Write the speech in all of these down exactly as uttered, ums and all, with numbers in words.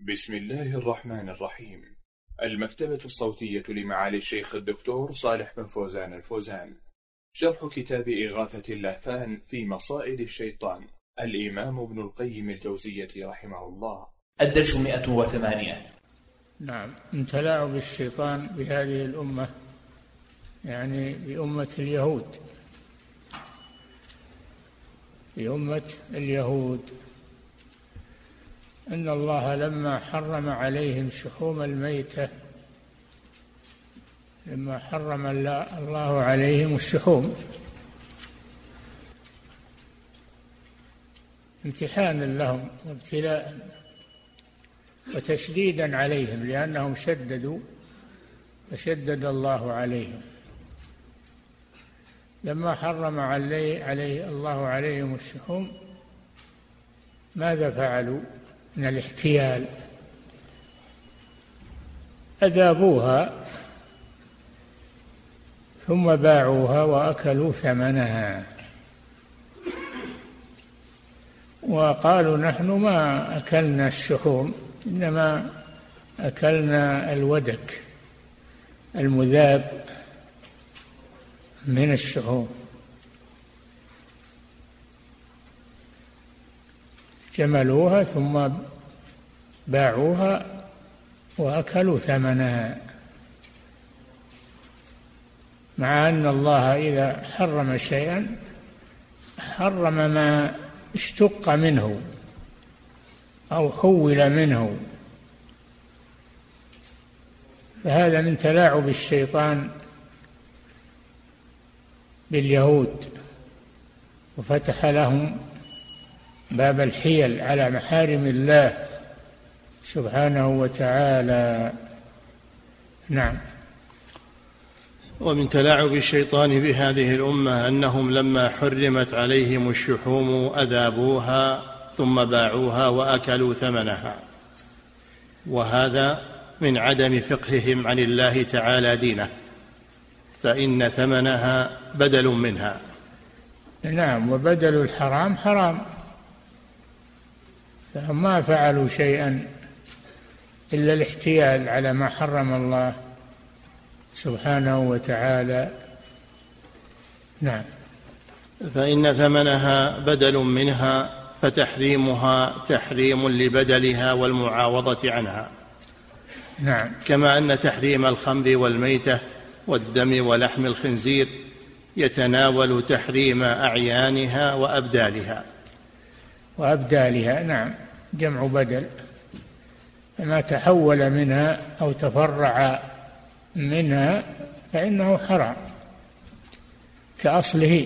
بسم الله الرحمن الرحيم. المكتبة الصوتية لمعالي الشيخ الدكتور صالح بن فوزان الفوزان، شرح كتاب إغاثة اللهفان في مصائد الشيطان، الإمام ابن القيم الجوزية رحمه الله. الدرس مئة وثمانية. نعم، من تلاعب الشيطان بهذه الأمة، يعني بأمة اليهود، بأمة اليهود أن الله لما حرم عليهم شحوم الميتة، لما حرم الله عليهم الشحوم امتحانا لهم وابتلاء وتشديدا عليهم، لأنهم شددوا فشدد الله عليهم. لما حرم عليه, عليه الله عليهم الشحوم، ماذا فعلوا من الاحتيال؟ أذابوها ثم باعوها وأكلوا ثمنها، وقالوا نحن ما أكلنا الشحوم، إنما أكلنا الودك المذاب من الشحوم. جملوها ثم باعوها وأكلوا ثمنها، مع أن الله إذا حرم شيئا حرم ما اشتق منه أو حول منه. فهذا من تلاعب الشيطان باليهود، وفتح لهم باب الحيل على محارم الله سبحانه وتعالى. نعم. ومن تلاعب الشيطان بهذه الأمة أنهم لما حرمت عليهم الشحوم أذابوها ثم باعوها وأكلوا ثمنها، وهذا من عدم فقههم عن الله تعالى دينه، فإن ثمنها بدل منها. نعم، وبدل الحرام حرام، فهم ما فعلوا شيئا إلا الاحتيال على ما حرم الله سبحانه وتعالى. نعم. فإن ثمنها بدل منها، فتحريمها تحريم لبدلها والمعاوضة عنها. نعم. كما أن تحريم الخمر والميتة والدم ولحم الخنزير يتناول تحريم أعيانها وأبدالها. وأبدالها، نعم، جمع بدل، فما تحول منها أو تفرع منها فإنه حرام كأصله.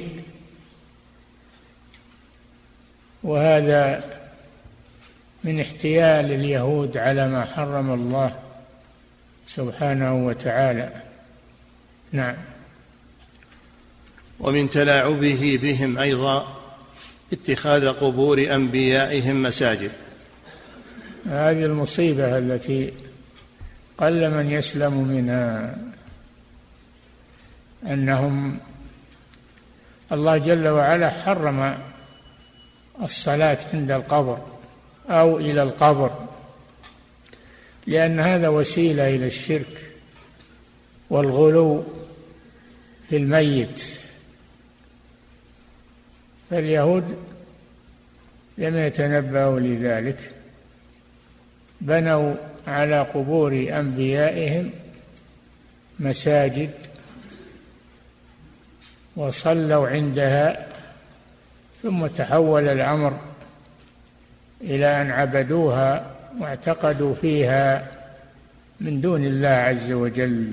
وهذا من احتيال اليهود على ما حرم الله سبحانه وتعالى. نعم. ومن تلاعبه بهم أيضا اتخاذ قبور أنبيائهم مساجد. هذه المصيبة التي قل من يسلم منها، أنهم الله جل وعلا حرم الصلاة عند القبر أو إلى القبر، لأن هذا وسيلة إلى الشرك والغلو في الميت. فاليهود لم يتنبهوا لذلك، بنوا على قبور أنبيائهم مساجد وصلوا عندها، ثم تحول الأمر إلى أن عبدوها واعتقدوا فيها من دون الله عز وجل.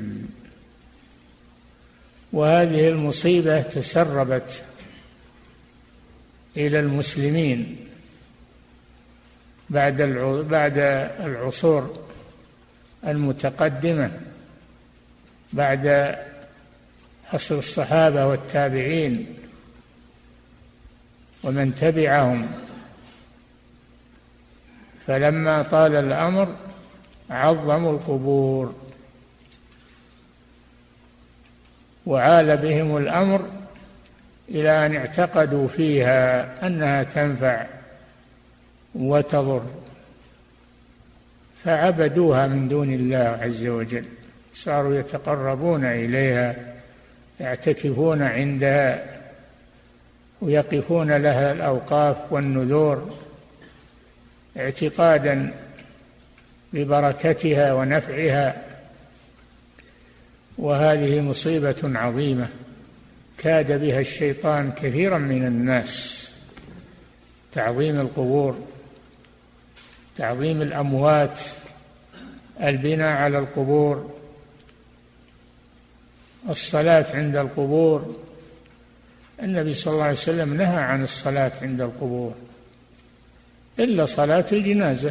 وهذه المصيبة تسربت إلى المسلمين بعد بعد العصور المتقدمة، بعد عصر الصحابة والتابعين ومن تبعهم. فلما طال الأمر عظموا القبور، وعال بهم الأمر إلى أن اعتقدوا فيها أنها تنفع وتضر، فعبدوها من دون الله عز وجل، صاروا يتقربون إليها، يعتكفون عندها ويقفون لها الأوقاف والنذور اعتقادا ببركتها ونفعها. وهذه مصيبة عظيمة كاد بها الشيطان كثيرا من الناس، تعظيم القبور، تعظيم الأموات، البناء على القبور، الصلاة عند القبور. النبي صلى الله عليه وسلم نهى عن الصلاة عند القبور إلا صلاة الجنازة،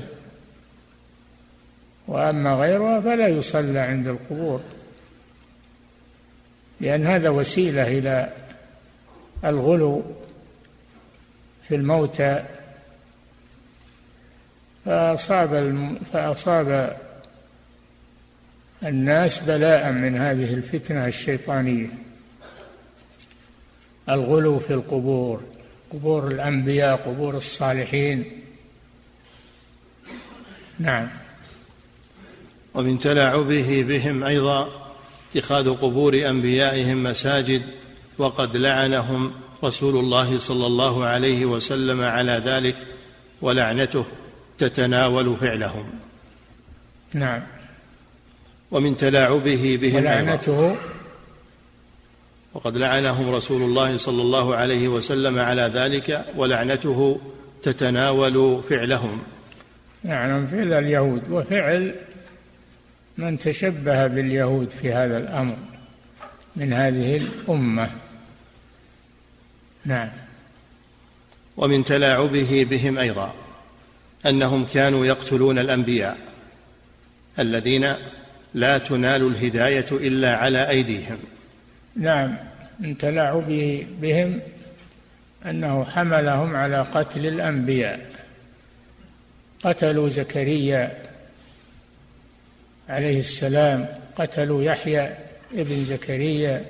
وأما غيرها فلا يصلى عند القبور، لأن هذا وسيلة إلى الغلو في الموتى، فأصاب فأصاب الناس بلاء من هذه الفتنة الشيطانية، الغلو في القبور، قبور الأنبياء، قبور الصالحين. نعم. ومن تلاعبه بهم أيضا اتخاذ قبور أنبيائهم مساجد، وقد لعنهم رسول الله صلى الله عليه وسلم على ذلك، ولعنته تتناول فعلهم. نعم. ومن تلاعبه بهم ولعنته، وقد لعنهم رسول الله صلى الله عليه وسلم على ذلك، ولعنته تتناول فعلهم. نعم، فعل اليهود وفعل من تشبه باليهود في هذا الأمر من هذه الأمة. نعم. ومن تلاعبه بهم أيضا أنهم كانوا يقتلون الأنبياء الذين لا تنال الهداية إلا على أيديهم. نعم، من تلاعبه بهم أنه حملهم على قتل الأنبياء، قتلوا زكريا عليه السلام، قتلوا يحيى ابن زكريا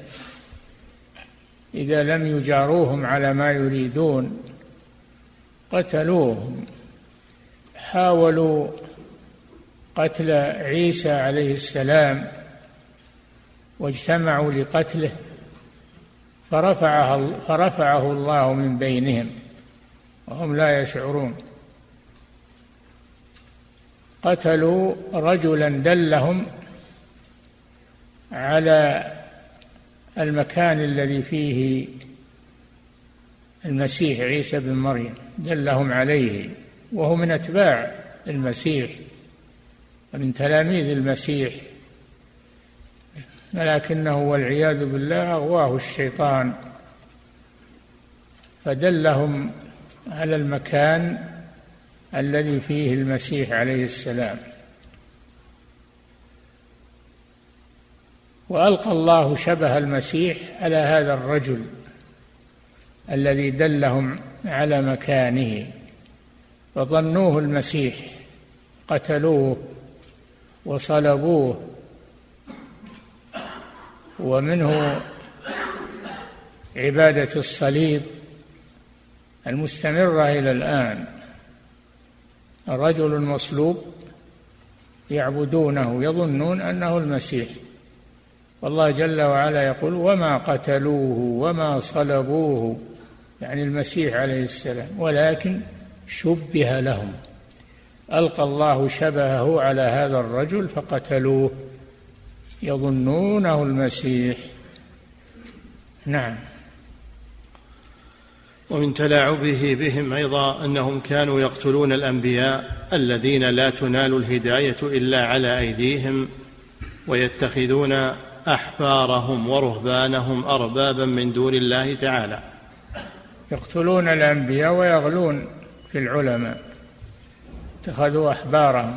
إذا لم يجاروهم على ما يريدون، قتلوهم. حاولوا قتل عيسى عليه السلام واجتمعوا لقتله، فرفعه, فرفعه الله من بينهم وهم لا يشعرون. قتلوا رجلا دلهم على المكان الذي فيه المسيح عيسى بن مريم، دلهم عليه، وهو من أتباع المسيح ومن تلاميذ المسيح، لكنه والعياذ بالله أغواه الشيطان فدلهم على المكان الذي فيه المسيح عليه السلام. وألقى الله شبه المسيح على هذا الرجل الذي دلهم على مكانه، فظنوه المسيح، قتلوه وصلبوه. ومنه عبادة الصليب المستمرة إلى الآن، الرجل المصلوب يعبدونه يظنون أنه المسيح، والله جل وعلا يقول وما قتلوه وما صلبوه، يعني المسيح عليه السلام، ولكن شبه لهم. ألقى الله شبهه على هذا الرجل فقتلوه يظنونه المسيح. نعم. ومن تلاعبه بهم أيضا أنهم كانوا يقتلون الأنبياء الذين لا تنال الهداية إلا على أيديهم، ويتخذون أحبارهم ورهبانهم أربابا من دون الله تعالى. يقتلون الأنبياء ويغلون في العلماء، اتخذوا أحبارهم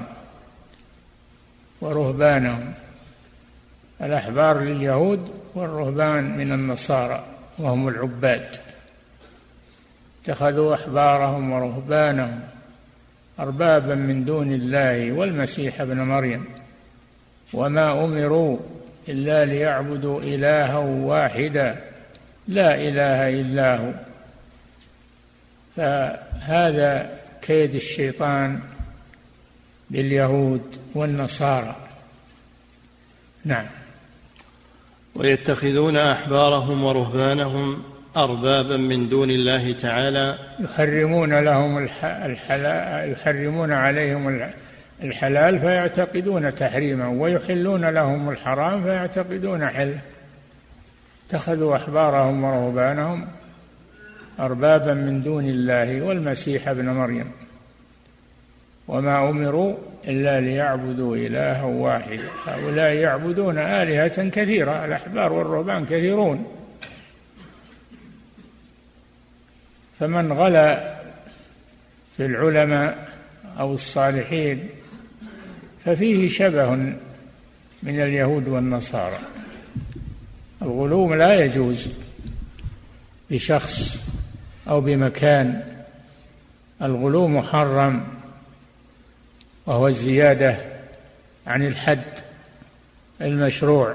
ورهبانهم، الأحبار لليهود والرهبان من النصارى وهم العباد، اتخذوا أحبارهم ورهبانهم أربابا من دون الله والمسيح ابن مريم، وما أمروا إلا ليعبدوا إلها واحدا لا إله إلا هو. فهذا كيد الشيطان باليهود والنصارى. نعم. ويتخذون أحبارهم ورهبانهم أربابا من دون الله تعالى يحرمون لهم الحلال، يحرمون عليهم الحلال فيعتقدون تحريما، ويحلون لهم الحرام فيعتقدون حله. اتخذوا أحبارهم ورهبانهم أربابا من دون الله والمسيح ابن مريم وما أمروا إلا ليعبدوا إلها واحدا. هؤلاء يعبدون آلهة كثيرة، الأحبار والرهبان كثيرون، فمن غلا في العلماء أو الصالحين ففيه شبه من اليهود والنصارى. الغلو لا يجوز بشخص أو بمكان، الغلو محرم، وهو الزيادة عن الحد المشروع،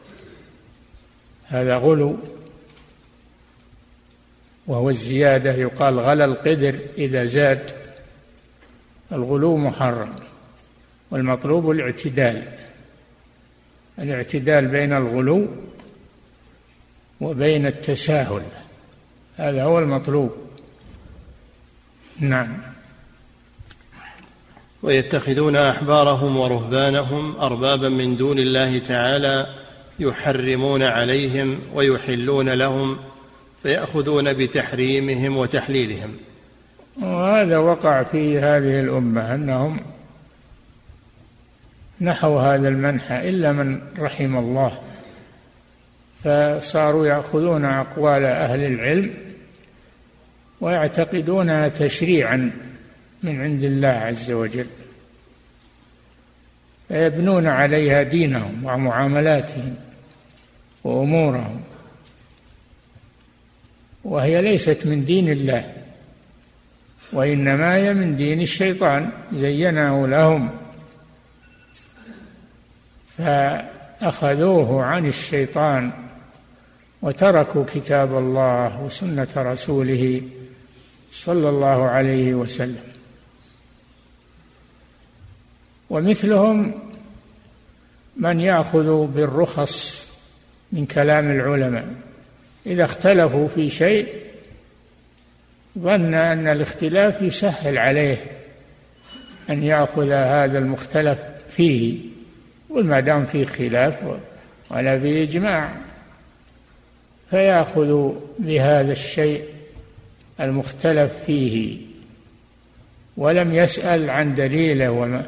هذا غلو، وهو الزيادة. يقال غلى القدر إذا زاد. الغلو محرم، والمطلوب الاعتدال، الاعتدال بين الغلو وبين التساهل، هذا هو المطلوب. نعم. ويتخذون أحبارهم ورهبانهم أربابا من دون الله تعالى يحرمون عليهم ويحلون لهم فيأخذون بتحريمهم وتحليلهم. وهذا وقع في هذه الأمة أنهم نحوا هذا المنحى إلا من رحم الله، فصاروا يأخذون أقوال أهل العلم ويعتقدونها تشريعا من عند الله عز وجل، فيبنون عليها دينهم ومعاملاتهم وأمورهم، وهي ليست من دين الله، وإنما هي من دين الشيطان زينه لهم، فأخذوه عن الشيطان وتركوا كتاب الله وسنة رسوله صلى الله عليه وسلم. ومثلهم من يأخذ بالرخص من كلام العلماء، إذا اختلفوا في شيء ظن أن الاختلاف يسهل عليه أن يأخذ هذا المختلف فيه، وما دام فيه خلاف ولا فيه إجماع فيأخذ بهذا الشيء المختلف فيه، ولم يسأل عن دليله وما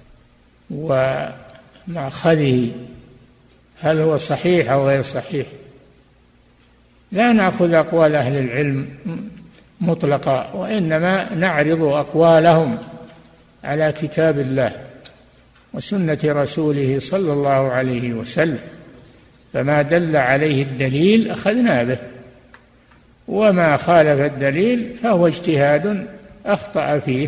ومأخذه هل هو صحيح أو غير صحيح. لا نأخذ أقوال أهل العلم مطلقة، وإنما نعرض أقوالهم على كتاب الله وسنة رسوله صلى الله عليه وسلم، فما دل عليه الدليل أخذنا به، وما خالف الدليل فهو اجتهاد أخطأ فيه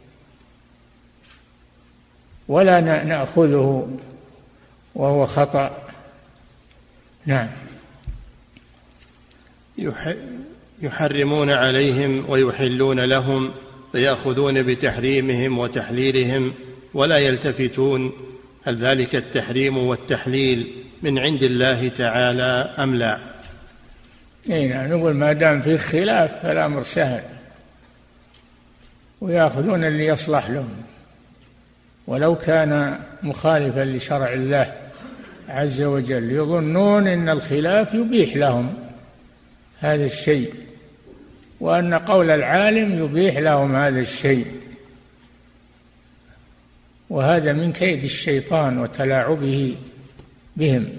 ولا نأخذه وهو خطأ. نعم. يحرمون عليهم ويحلون لهم فيأخذون بتحريمهم وتحليلهم ولا يلتفتون هل ذلك التحريم والتحليل من عند الله تعالى أم لا. إيه، نقول ما دام فيه خلاف فالأمر سهل، ويأخذون اللي يصلح لهم ولو كان مخالفا لشرع الله عز وجل، يظنون أن الخلاف يبيح لهم هذا الشيء، وأن قول العالم يبيح لهم هذا الشيء، وهذا من كيد الشيطان وتلاعبه بهم.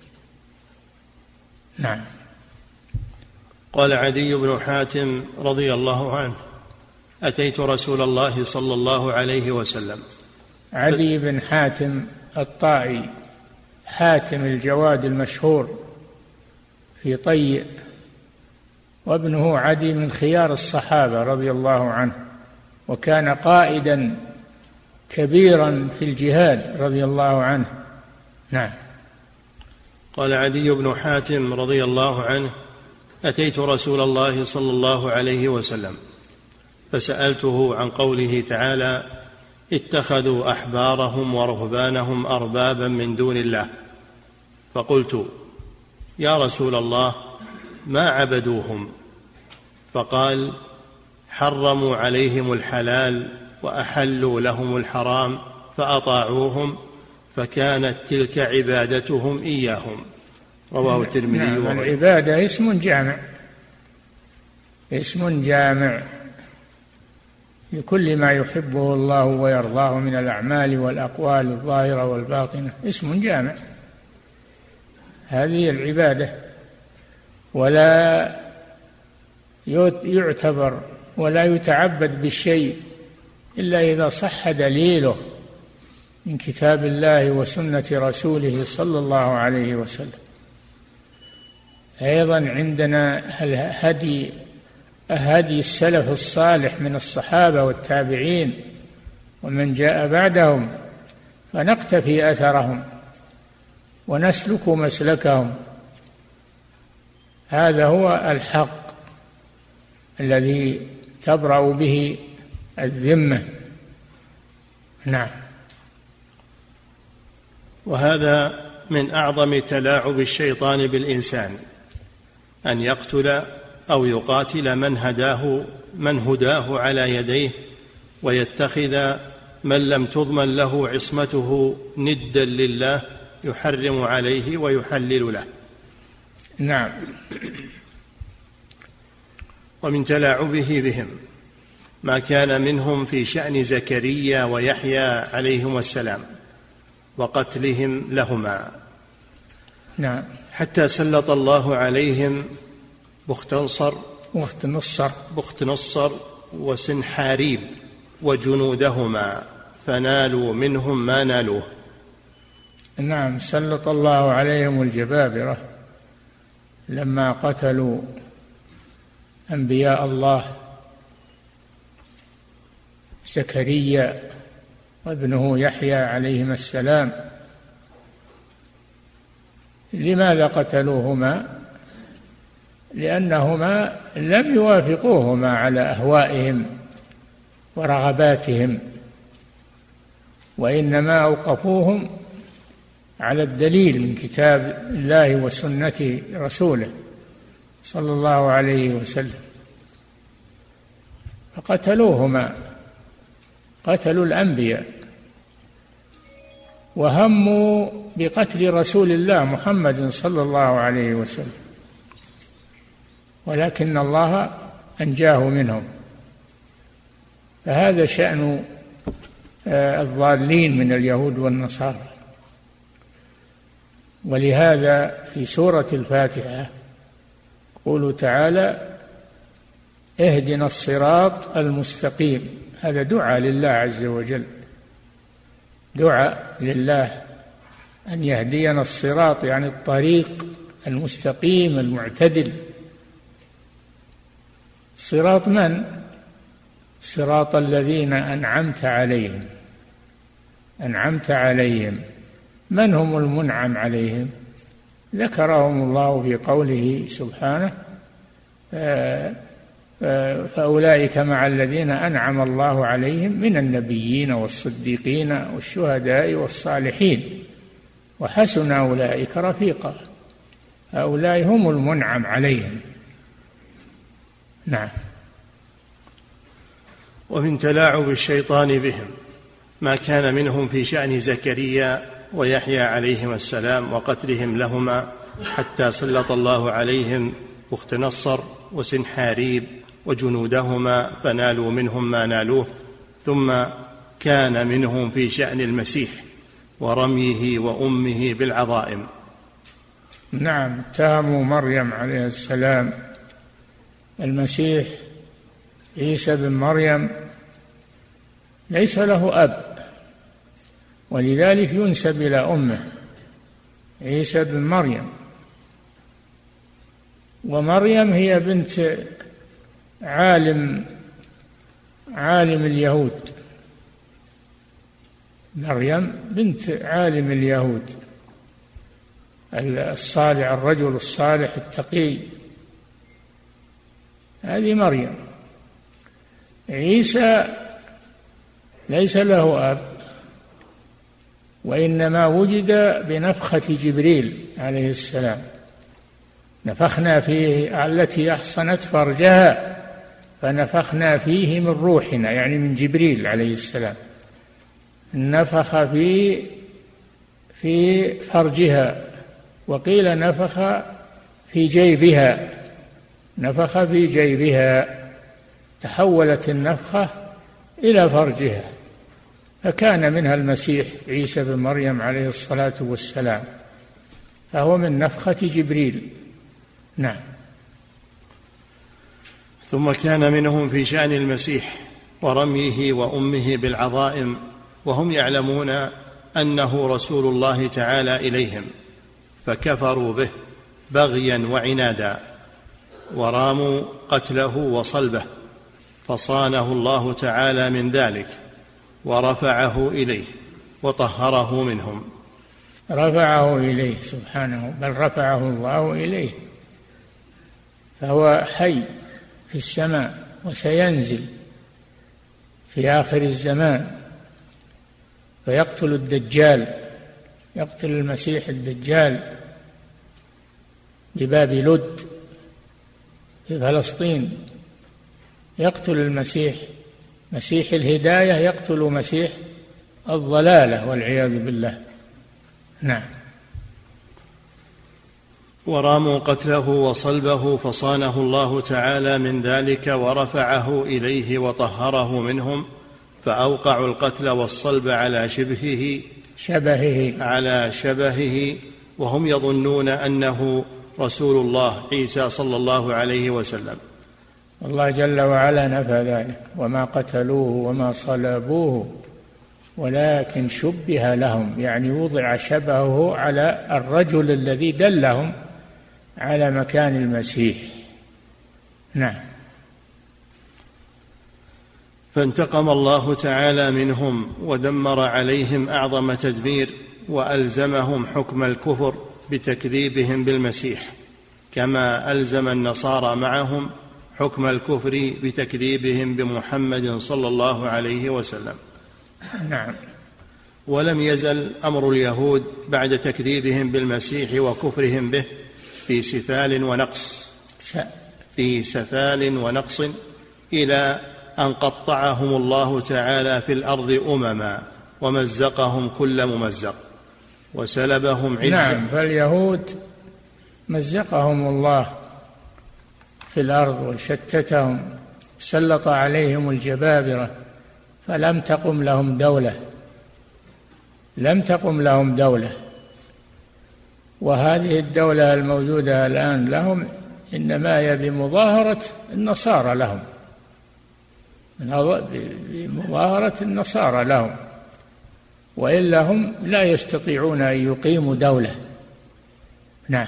نعم. قال عدي بن حاتم رضي الله عنه: أتيت رسول الله صلى الله عليه وسلم. عدي بن حاتم الطائي، حاتم الجواد المشهور في طي، وابنه عدي من خيار الصحابة رضي الله عنه، وكان قائدا كبيرا في الجهاد رضي الله عنه. نعم. قال عدي بن حاتم رضي الله عنه: أتيت رسول الله صلى الله عليه وسلم فسألته عن قوله تعالى: اتخذوا أحبارهم ورهبانهم أربابا من دون الله. فقلت: يا رسول الله، ما عبدوهم؟ فقال: حرموا عليهم الحلال وأحلوا لهم الحرام فأطاعوهم، فكانت تلك عبادتهم إياهم. رواه الترمذي. نعم، العبادة اسم جامع، اسم جامع لكل ما يحبه الله ويرضاه من الأعمال والأقوال الظاهرة والباطنة، اسم جامع. هذه العبادة، ولا يعتبر ولا يتعبد بالشيء إلا إذا صح دليله من كتاب الله وسنة رسوله صلى الله عليه وسلم. أيضا عندنا هدي هدي السلف الصالح من الصحابة والتابعين ومن جاء بعدهم، فنقتفي أثرهم ونسلك مسلكهم. هذا هو الحق الذي تبرأ به الذمة. نعم. وهذا من أعظم تلاعب الشيطان بالإنسان، أن يقتل أو يقاتل من هداه من هداه على يديه، ويتخذ من لم تضمن له عصمته ندا لله يحرم عليه ويحلل له. نعم. ومن تلاعبه بهم ما كان منهم في شأن زكريا ويحيى عليهما السلام وقتلهم لهما. نعم. حتى سلط الله عليهم بختنصر بخت نصر بخت نصر وسنحاريب وجنودهما فنالوا منهم ما نالوه. نعم، سلط الله عليهم الجبابرة لما قتلوا أنبياء الله زكريا وابنه يحيى عليهما السلام. لماذا قتلوهما؟ لأنهما لم يوافقوهما على أهوائهم ورغباتهم، وإنما أوقفوهم على الدليل من كتاب الله وسنة رسوله صلى الله عليه وسلم، فقتلوهما، قتلوا الأنبياء، وهموا بقتل رسول الله محمد صلى الله عليه وسلم، ولكن الله أنجاه منهم. فهذا شأن الضالين من اليهود والنصارى. ولهذا في سورة الفاتحة يقول تعالى: اهدنا الصراط المستقيم. هذا دعاء لله عز وجل، دعاء لله أن يهدينا الصراط، يعني الطريق المستقيم المعتدل. صراط من؟ صراط الذين أنعمت عليهم. أنعمت عليهم، من هم المنعم عليهم؟ ذكرهم الله في قوله سبحانه: فأولئك مع الذين أنعم الله عليهم من النبيين والصديقين والشهداء والصالحين وحسن أولئك رفيقا. هؤلاء هم المنعم عليهم. نعم. ومن تلاعب الشيطان بهم ما كان منهم في شأن زكريا ويحيى عليهما السلام وقتلهم لهما، حتى سلط الله عليهم بخت نصر وسنحاريب وجنودهما فنالوا منهم ما نالوه. ثم كان منهم في شأن المسيح ورميه وأمه بالعظائم. نعم، اتهموا مريم عليه السلام. المسيح عيسى بن مريم ليس له أب، ولذلك ينسب إلى أمه عيسى بن مريم. ومريم هي بنت عالم عالم اليهود، مريم بنت عالم اليهود الصالح، الرجل الصالح التقي، هذه مريم. عيسى ليس له أب، وإنما وجد بنفخة جبريل عليه السلام. نفخنا فيه التي أحصنت فرجها فنفخنا فيه من روحنا، يعني من جبريل عليه السلام، نفخ في في فرجها، وقيل نفخ في جيبها، نفخ في جيبها، تحولت النفخة إلى فرجها، فكان منها المسيح عيسى بن مريم عليه الصلاة والسلام، فهو من نفخة جبريل. نعم. ثم كان منهم في شأن المسيح ورميه وأمه بالعظائم، وهم يعلمون أنه رسول الله تعالى إليهم، فكفروا به بغيا وعنادا، وراموا قتله وصلبه، فصانه الله تعالى من ذلك ورفعه إليه وطهره منهم. رفعه إليه سبحانه، بل رفعه الله إليه، فهو حي في السماء وسينزل في آخر الزمان فيقتل الدجال، يقتل المسيح الدجال بباب لد في فلسطين، يقتل المسيح مسيح الهداية، يقتل مسيح الضلالة والعياذ بالله. نعم. وراموا قتله وصلبه، فصانه الله تعالى من ذلك ورفعه إليه وطهره منهم، فأوقعوا القتل والصلب على شبهه شبهه على شبهه وهم يظنون أنه رسول الله عيسى صلى الله عليه وسلم. الله جل وعلا نفى ذلك: وما قتلوه وما صلبوه ولكن شبه لهم، يعني وضع شبهه على الرجل الذي دلهم على مكان المسيح. نعم. فانتقم الله تعالى منهم ودمر عليهم أعظم تدمير، وألزمهم حكم الكفر بتكذيبهم بالمسيح، كما ألزم النصارى معهم حكم الكفر بتكذيبهم بمحمد صلى الله عليه وسلم. نعم. ولم يزل أمر اليهود بعد تكذيبهم بالمسيح وكفرهم به في سفال ونقص في سفال ونقص إلى أن قطعهم الله تعالى في الأرض أمما ومزقهم كل ممزق وسلبهم عزا. نعم. فاليهود مزقهم الله في الأرض وشتتهم، سلط عليهم الجبابرة، فلم تقم لهم دولة لم تقم لهم دولة وهذه الدولة الموجودة الآن لهم إنما هي بمظاهرة النصارى لهم بمظاهرة النصارى لهم، وإلا هم لا يستطيعون أن يقيموا دولة. نعم.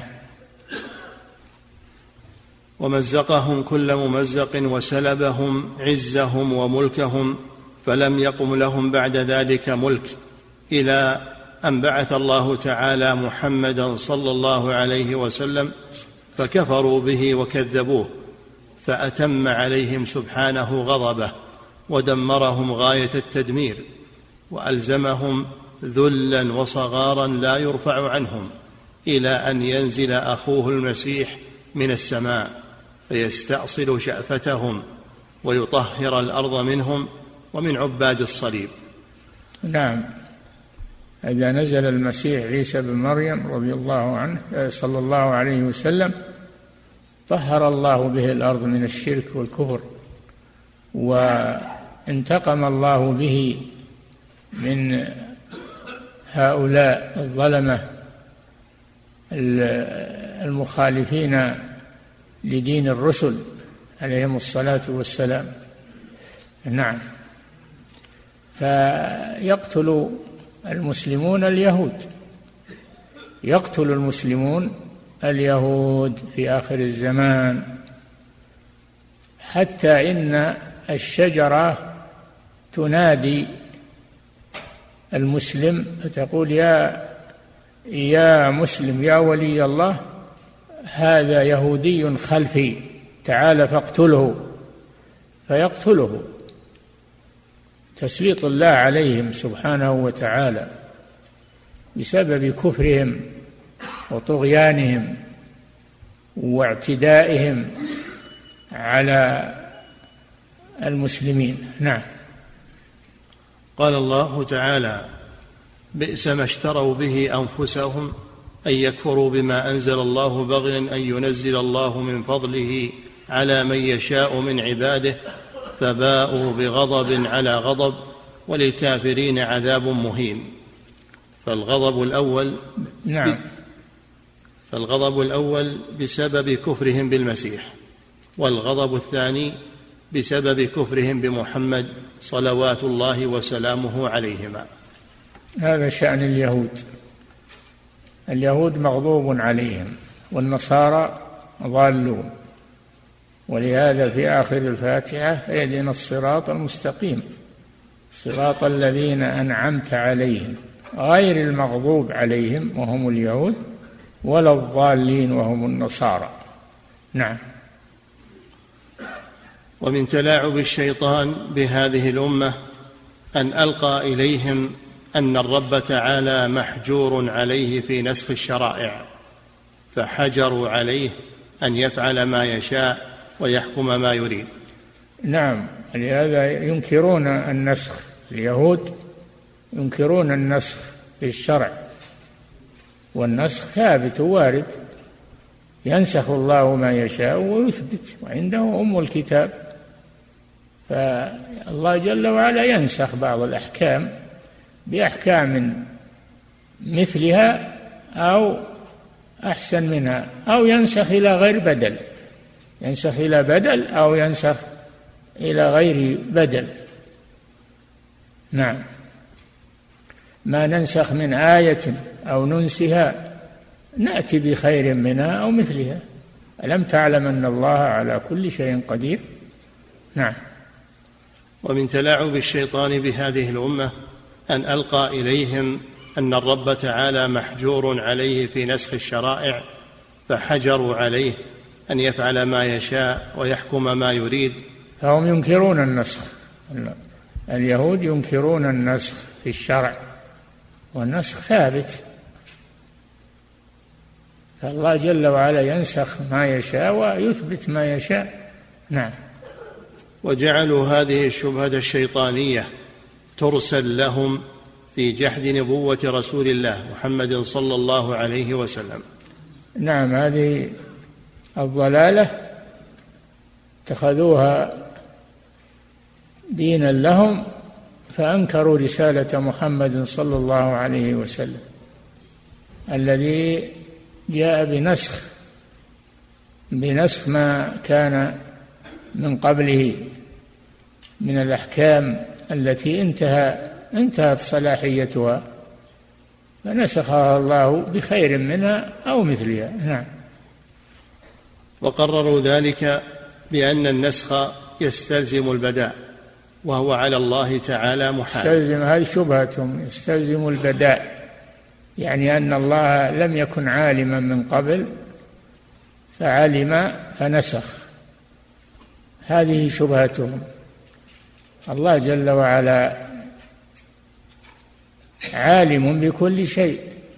ومزقهم كل ممزق وسلبهم عزهم وملكهم، فلم يقم لهم بعد ذلك ملك إلى أن بعث الله تعالى محمدا صلى الله عليه وسلم، فكفروا به وكذبوه، فأتم عليهم سبحانه غضبه ودمرهم غاية التدمير، وألزمهم ذلا وصغارا لا يرفع عنهم، إلى أن ينزل أخوه المسيح من السماء فيستأصل شأفتهم ويطهر الأرض منهم ومن عباد الصليب. نعم. إذا نزل المسيح عيسى بن مريم رضي الله عنه صلى الله عليه وسلم طهر الله به الأرض من الشرك والكفر، وانتقم الله به من هؤلاء الظلمة المخالفين لدين الرسل عليهم الصلاة والسلام. نعم. فيقتل المسلمون اليهود يقتل المسلمون اليهود في آخر الزمان، حتى إن الشجرة تنادي المسلم فتقول: يا يا مسلم يا ولي الله، هذا يهودي خلفي، تعال فاقتله، فيقتله. تسليط الله عليهم سبحانه وتعالى بسبب كفرهم وطغيانهم واعتدائهم على المسلمين. نعم. قال الله تعالى: بئس ما اشتروا به أنفسهم أن يكفروا بما أنزل الله بغيا أن ينزل الله من فضله على من يشاء من عباده فباءوا بغضب على غضب وللكافرين عذاب مهين. فالغضب الأول نعم فالغضب الأول بسبب كفرهم بالمسيح، والغضب الثاني بسبب كفرهم بمحمد صلوات الله وسلامه عليهما. هذا شأن اليهود. اليهود مغضوب عليهم والنصارى ضالون، ولهذا في آخر الفاتحة: اهدنا الصراط المستقيم صراط الذين أنعمت عليهم غير المغضوب عليهم وهم اليهود ولا الضالين وهم النصارى. نعم. ومن تلاعب الشيطان بهذه الأمة أن ألقى إليهم أن الرب تعالى محجور عليه في نسخ الشرائع، فحجروا عليه أن يفعل ما يشاء ويحكم ما يريد. نعم، لهذا ينكرون النسخ. اليهود ينكرون النسخ في الشرع، والنسخ ثابت وارد، ينسخ الله ما يشاء ويثبت، وعنده أم الكتاب. فالله جل وعلا ينسخ بعض الأحكام بأحكام مثلها أو أحسن منها، أو ينسخ إلى غير بدل، ينسخ إلى بدل أو ينسخ إلى غير بدل. نعم. ما ننسخ من آية أو ننسها نأتي بخير منها أو مثلها. ألم تعلم أن الله على كل شيء قدير؟ نعم. ومن تلاعب الشيطان بهذه الأمة أن ألقى إليهم أن الرب تعالى محجور عليه في نسخ الشرائع، فحجروا عليه أن يفعل ما يشاء ويحكم ما يريد. فهم ينكرون النسخ. اليهود ينكرون النسخ في الشرع، والنسخ ثابت، فالله جل وعلا ينسخ ما يشاء ويثبت ما يشاء. نعم. وجعلوا هذه الشبهة الشيطانية ترسل لهم في جحد نبوة رسول الله محمد صلى الله عليه وسلم. نعم، هذه الضلالة اتخذوها دينا لهم، فأنكروا رسالة محمد صلى الله عليه وسلم الذي جاء بنسخ بنسخ ما كان من قبله من الأحكام التي انتهى انتهت صلاحيتها، فنسخها الله بخير منها أو مثلها. نعم. وقرروا ذلك بأن النسخ يستلزم البداء، وهو على الله تعالى محال. يستلزم، هذه شبهتهم، يستلزم البداء، يعني أن الله لم يكن عالما من قبل فعلم فنسخ. هذه شبهتهم. الله جل وعلا عالم بكل شيء،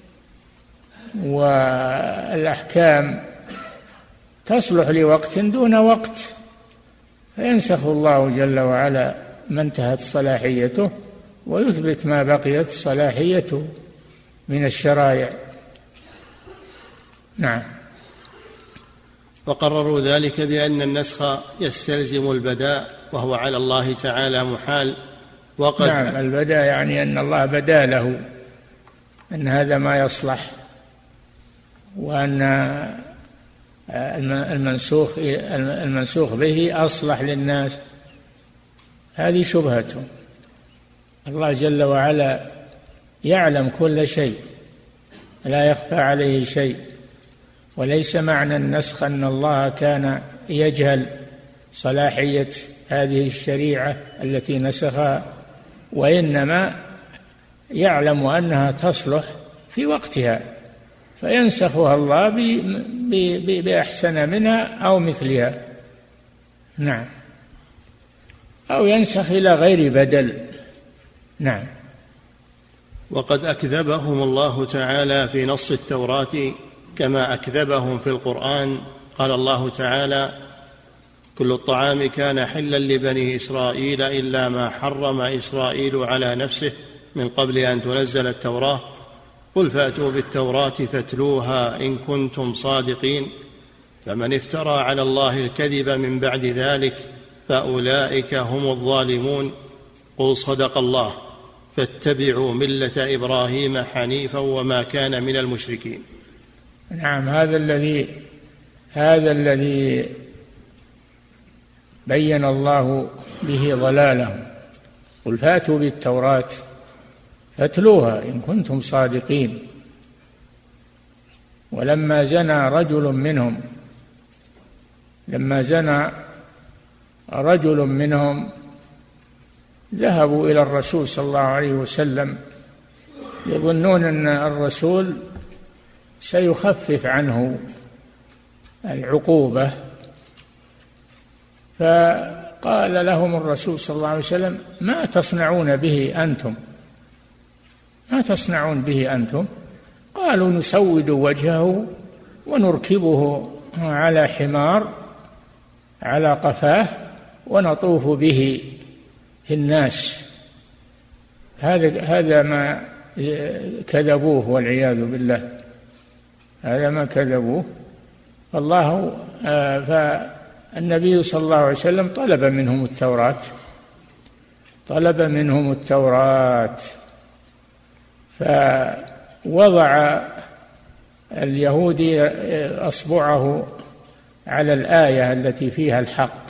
والأحكام تصلح لوقت دون وقت، فينسخ الله جل وعلا ما انتهت صلاحيته ويثبت ما بقيت صلاحيته من الشرائع. نعم. وقرروا ذلك بأن النسخ يستلزم البداء، وهو على الله تعالى محال. وقد نعم، البداء يعني أن الله بدا له أن هذا ما يصلح، وأن المنسوخ المنسوخ به أصلح للناس. هذه شبهته. الله جل وعلا يعلم كل شيء، لا يخفى عليه شيء، وليس معنى النسخ أن الله كان يجهل صلاحية هذه الشريعة التي نسخها، وإنما يعلم أنها تصلح في وقتها فينسخها الله بأحسن منها أو مثلها. نعم. أو ينسخ إلى غير بدل، نعم. وقد أكذبهم الله تعالى في نص التوراة كما أكذبهم في القرآن. قال الله تعالى: كل الطعام كان حلا لبني إسرائيل إلا ما حرم إسرائيل على نفسه من قبل أن تنزل التوراة قل فأتوا بالتوراة فاتلوها إن كنتم صادقين فمن افترى على الله الكذب من بعد ذلك فأولئك هم الظالمون قل صدق الله فاتبعوا ملة إبراهيم حنيفا وما كان من المشركين. نعم. هذا الذي هذا الذي بين الله به ضلاله. قل فأتوا بالتوراة فاتلوها إن كنتم صادقين. ولما زنى رجل منهم لما زنى رجل منهم ذهبوا إلى الرسول صلى الله عليه وسلم يظنون أن الرسول سيخفف عنه العقوبة، فقال لهم الرسول صلى الله عليه وسلم: ما تصنعون به أنتم ما تصنعون به أنتم قالوا: نسود وجهه ونركبه على حمار على قفاه ونطوف به في الناس. هذا هذا ما كذبوه والعياذ بالله، هذا ما كذبوه. الله فالنبي صلى الله عليه وسلم طلب منهم التوراة طلب منهم التوراة فوضع اليهودي أصبعه على الآية التي فيها الحق.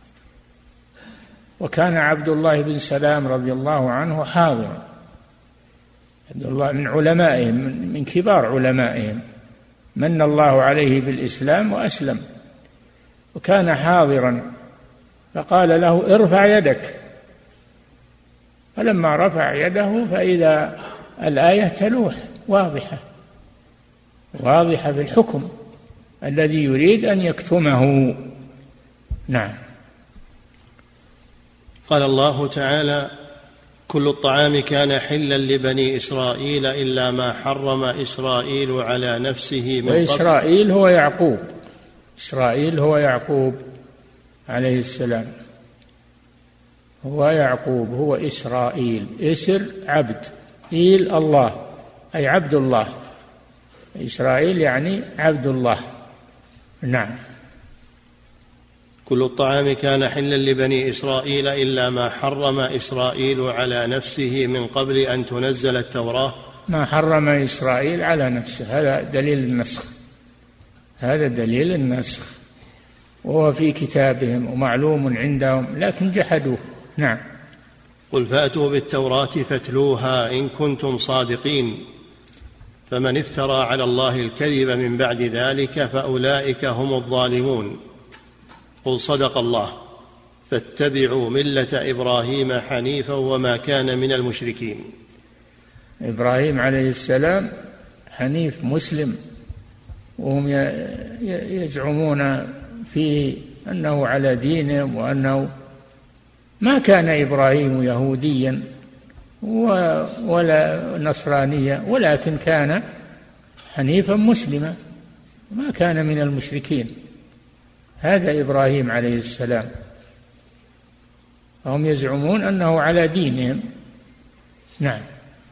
وكان عبد الله بن سلام رضي الله عنه حاضرا، عبد الله من علمائهم من كبار علمائهم، من الله عليه بالإسلام وأسلم، وكان حاضرا، فقال له: ارفع يدك. فلما رفع يده فإذا الآية تلوح واضحة واضحة في الحكم الذي يريد أن يكتمه. نعم. قال الله تعالى: كل الطعام كان حلا لبني إسرائيل إلا ما حرم إسرائيل على نفسه من قبل. وإسرائيل هو يعقوب إسرائيل هو يعقوب عليه السلام، هو يعقوب هو إسرائيل. إسر عبد، إيل الله أي عبد الله، إسرائيل يعني عبد الله. نعم. كل الطعام كان حلا لبني إسرائيل إلا ما حرم إسرائيل على نفسه من قبل أن تنزل التوراة. ما حرم إسرائيل على نفسه، هذا دليل النسخ هذا دليل النسخ وهو في كتابهم ومعلوم عندهم لكن جحدوه. نعم. قل فأتوا بالتوراة فاتلوها إن كنتم صادقين فمن افترى على الله الكذب من بعد ذلك فأولئك هم الظالمون قل صدق الله فاتبعوا ملة إبراهيم حنيفا وما كان من المشركين. إبراهيم عليه السلام حنيف مسلم، وهم يزعمون فيه أنه على دينهم وأنه ما كان إبراهيم يهوديا ولا نصرانيا، ولكن كان حنيفا مسلما ما كان من المشركين. هذا إبراهيم عليه السلام، هم يزعمون أنه على دينهم. نعم.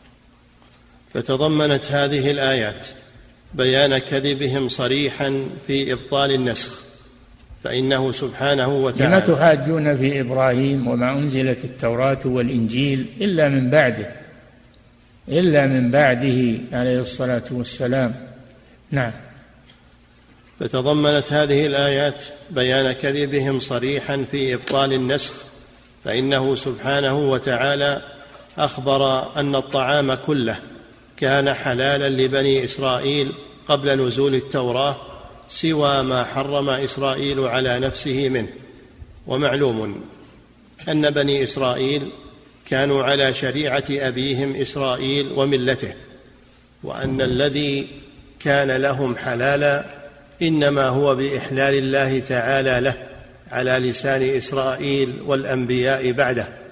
فتضمنت هذه الآيات بيان كذبهم صريحا في إبطال النسخ، فإنه سبحانه وتعالى: لما تحاجون في إبراهيم وما أنزلت التوراة والإنجيل إلا من بعده إلا من بعده عليه الصلاة والسلام. نعم. فتضمنت هذه الآيات بيان كذبهم صريحا في إبطال النسخ، فإنه سبحانه وتعالى أخبر أن الطعام كله كان حلالا لبني إسرائيل قبل نزول التوراة سوى ما حرم إسرائيل على نفسه منه. ومعلوم أن بني إسرائيل كانوا على شريعة أبيهم إسرائيل وملته، وأن الذي كان لهم حلالا إنما هو بإحلال الله تعالى له على لسان إسرائيل والأنبياء بعده،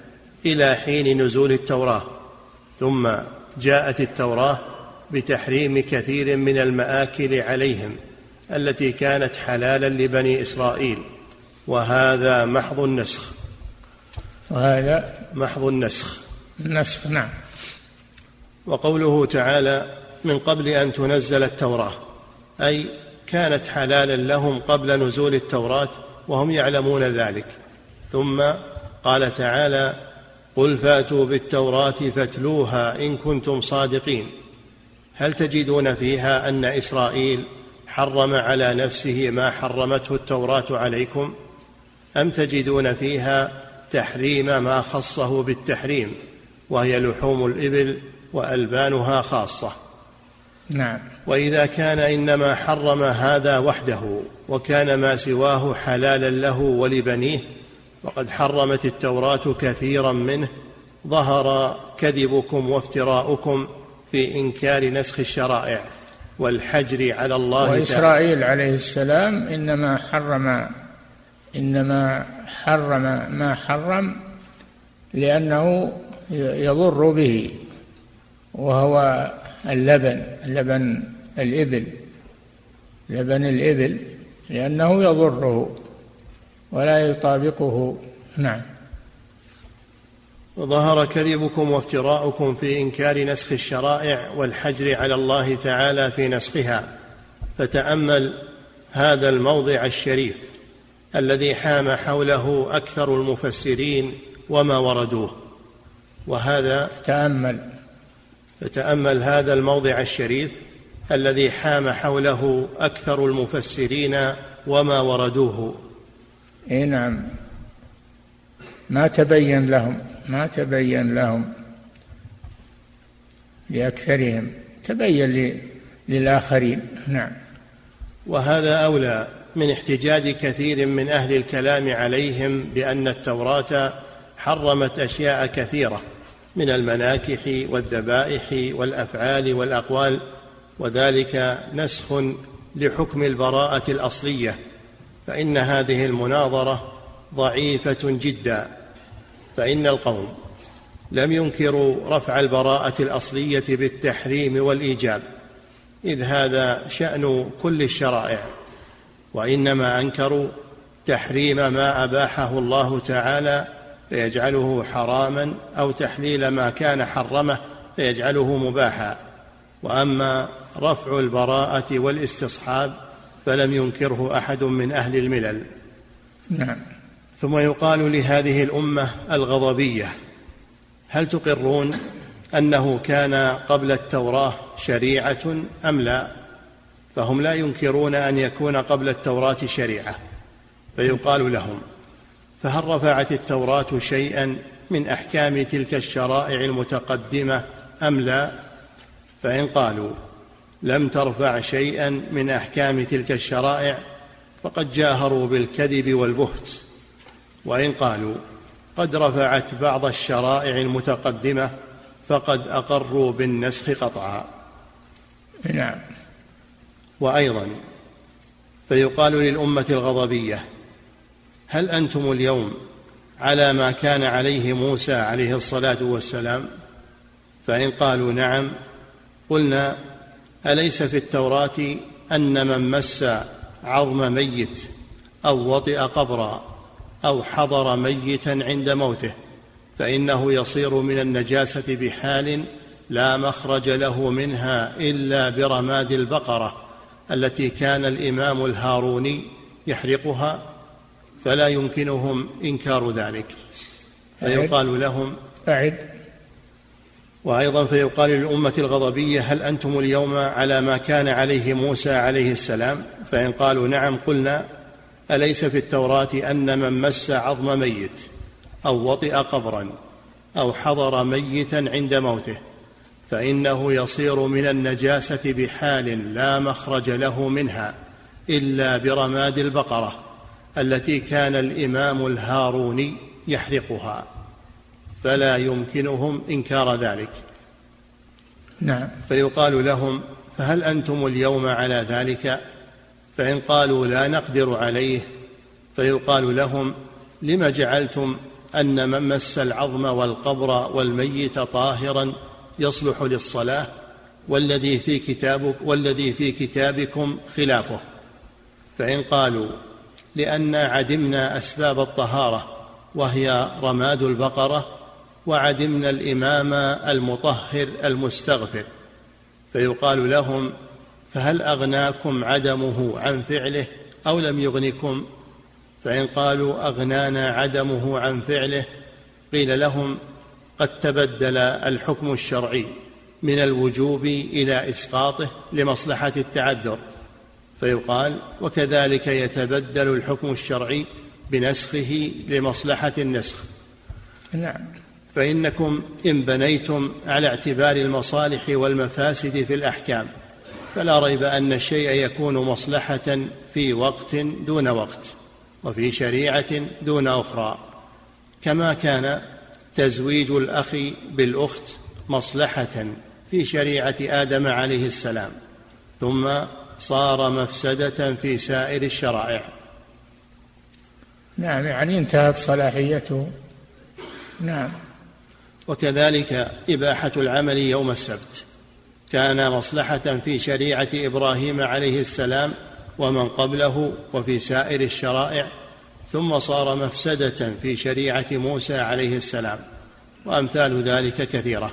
إلى حين نزول التوراة، ثم جاءت التوراة بتحريم كثير من المآكل عليهم التي كانت حلالا لبني إسرائيل، وهذا محض النسخ. وهذا محض النسخ. النسخ، نعم. وقوله تعالى من قبل أن تنزل التوراة، أي كانت حلالا لهم قبل نزول التوراة وهم يعلمون ذلك. ثم قال تعالى قل فاتوا بالتوراة فاتلوها إن كنتم صادقين. هل تجدون فيها أن إسرائيل حرم على نفسه ما حرمته التوراة عليكم، أم تجدون فيها تحريم ما خصه بالتحريم، وهي لحوم الإبل وألبانها خاصة؟ نعم. وإذا كان إنما حرم هذا وحده وكان ما سواه حلالا له ولبنيه، وقد حرمت التوراة كثيرا منه، ظهر كذبكم وافتراؤكم في إنكار نسخ الشرائع والحجر على الله. وإسرائيل عليه السلام إنما حرم إنما حرم ما حرم لأنه يضر به، وهو اللبن لبن الإبل لبن الإبل لأنه يضره ولا يطابقه. نعم. ظهر كذبكم وافتراؤكم في إنكار نسخ الشرائع والحجر على الله تعالى في نسخها. فتأمل هذا الموضع الشريف الذي حام حوله أكثر المفسرين وما وردوه، وهذا تأمل فتأمل هذا الموضع الشريف الذي حام حوله أكثر المفسرين وما وردوه. إيه نعم، ما تبين لهم ما تبين لهم لأكثرهم، تبين للآخرين. نعم. وهذا أولى من احتجاج كثير من أهل الكلام عليهم بأن التوراة حرمت أشياء كثيرة من المناكح والذبائح والأفعال والأقوال، وذلك نسخ لحكم البراءة الأصلية. فإن هذه المناظرة ضعيفة جدا، فإن القوم لم ينكروا رفع البراءة الأصلية بالتحريم والإيجاب، إذ هذا شأن كل الشرائع، وإنما أنكروا تحريم ما أباحه الله تعالى فيجعله حراما، أو تحليل ما كان حرمه فيجعله مباحا. وأما رفع البراءة والاستصحاب فلم ينكره أحد من أهل الملل. نعم. ثم يقال لهذه الأمة الغضبية هل تقرون أنه كان قبل التوراة شريعة أم لا؟ فهم لا ينكرون أن يكون قبل التوراة شريعة. فيقال لهم فهل رفعت التوراة شيئا من أحكام تلك الشرائع المتقدمة أم لا؟ فإن قالوا لم ترفع شيئا من أحكام تلك الشرائع فقد جاهروا بالكذب والبهت. وإن قالوا قد رفعت بعض الشرائع المتقدمة فقد أقروا بالنسخ قطعا. نعم. وأيضا فيقال للأمة الغضبية هل أنتم اليوم على ما كان عليه موسى عليه الصلاة والسلام؟ فإن قالوا نعم قلنا أليس في التوراة أن من مس عظم ميت أو وطئ قبرا أو حضر ميتا عند موته فإنه يصير من النجاسة بحال لا مخرج له منها إلا برماد البقرة التي كان الإمام الهاروني يحرقها، فلا يمكنهم إنكار ذلك. فيقال لهم أعد. وأيضا فيقال للأمة الغضبية هل أنتم اليوم على ما كان عليه موسى عليه السلام؟ فإن قالوا نعم قلنا أليس في التوراة أن من مس عظم ميت أو وطئ قبرا أو حضر ميتا عند موته فإنه يصير من النجاسة بحال لا مخرج له منها إلا برماد البقرة التي كان الإمام الهاروني يحرقها، فلا يمكنهم إنكار ذلك. نعم. فيقال لهم فهل أنتم اليوم على ذلك؟ فإن قالوا لا نقدر عليه فيقال لهم لم جعلتم أن من مس العظم والقبر والميت طاهرا يصلح للصلاة، والذي في كتابك والذي في كتابكم خلافه. فإن قالوا لأن عدمنا أسباب الطهارة وهي رماد البقرة، وعدمنا الإمام المطهر المستغفر، فيقال لهم: فهل أغناكم عدمه عن فعله أو لم يغنكم؟ فإن قالوا أغنانا عدمه عن فعله، قيل لهم: قد تبدل الحكم الشرعي من الوجوب إلى إسقاطه لمصلحة التعذر، فيقال: وكذلك يتبدل الحكم الشرعي بنسخه لمصلحة النسخ. نعم. فإنكم إن بنيتم على اعتبار المصالح والمفاسد في الأحكام، فلا ريب أن الشيء يكون مصلحة في وقت دون وقت، وفي شريعة دون أخرى، كما كان تزويج الأخ بالأخت مصلحة في شريعة آدم عليه السلام، ثم صار مفسدة في سائر الشرائع. نعم، يعني انتهت صلاحيته. نعم. وكذلك إباحة العمل يوم السبت كان مصلحة في شريعة إبراهيم عليه السلام ومن قبله وفي سائر الشرائع، ثم صار مفسدة في شريعة موسى عليه السلام، وأمثال ذلك كثيرة.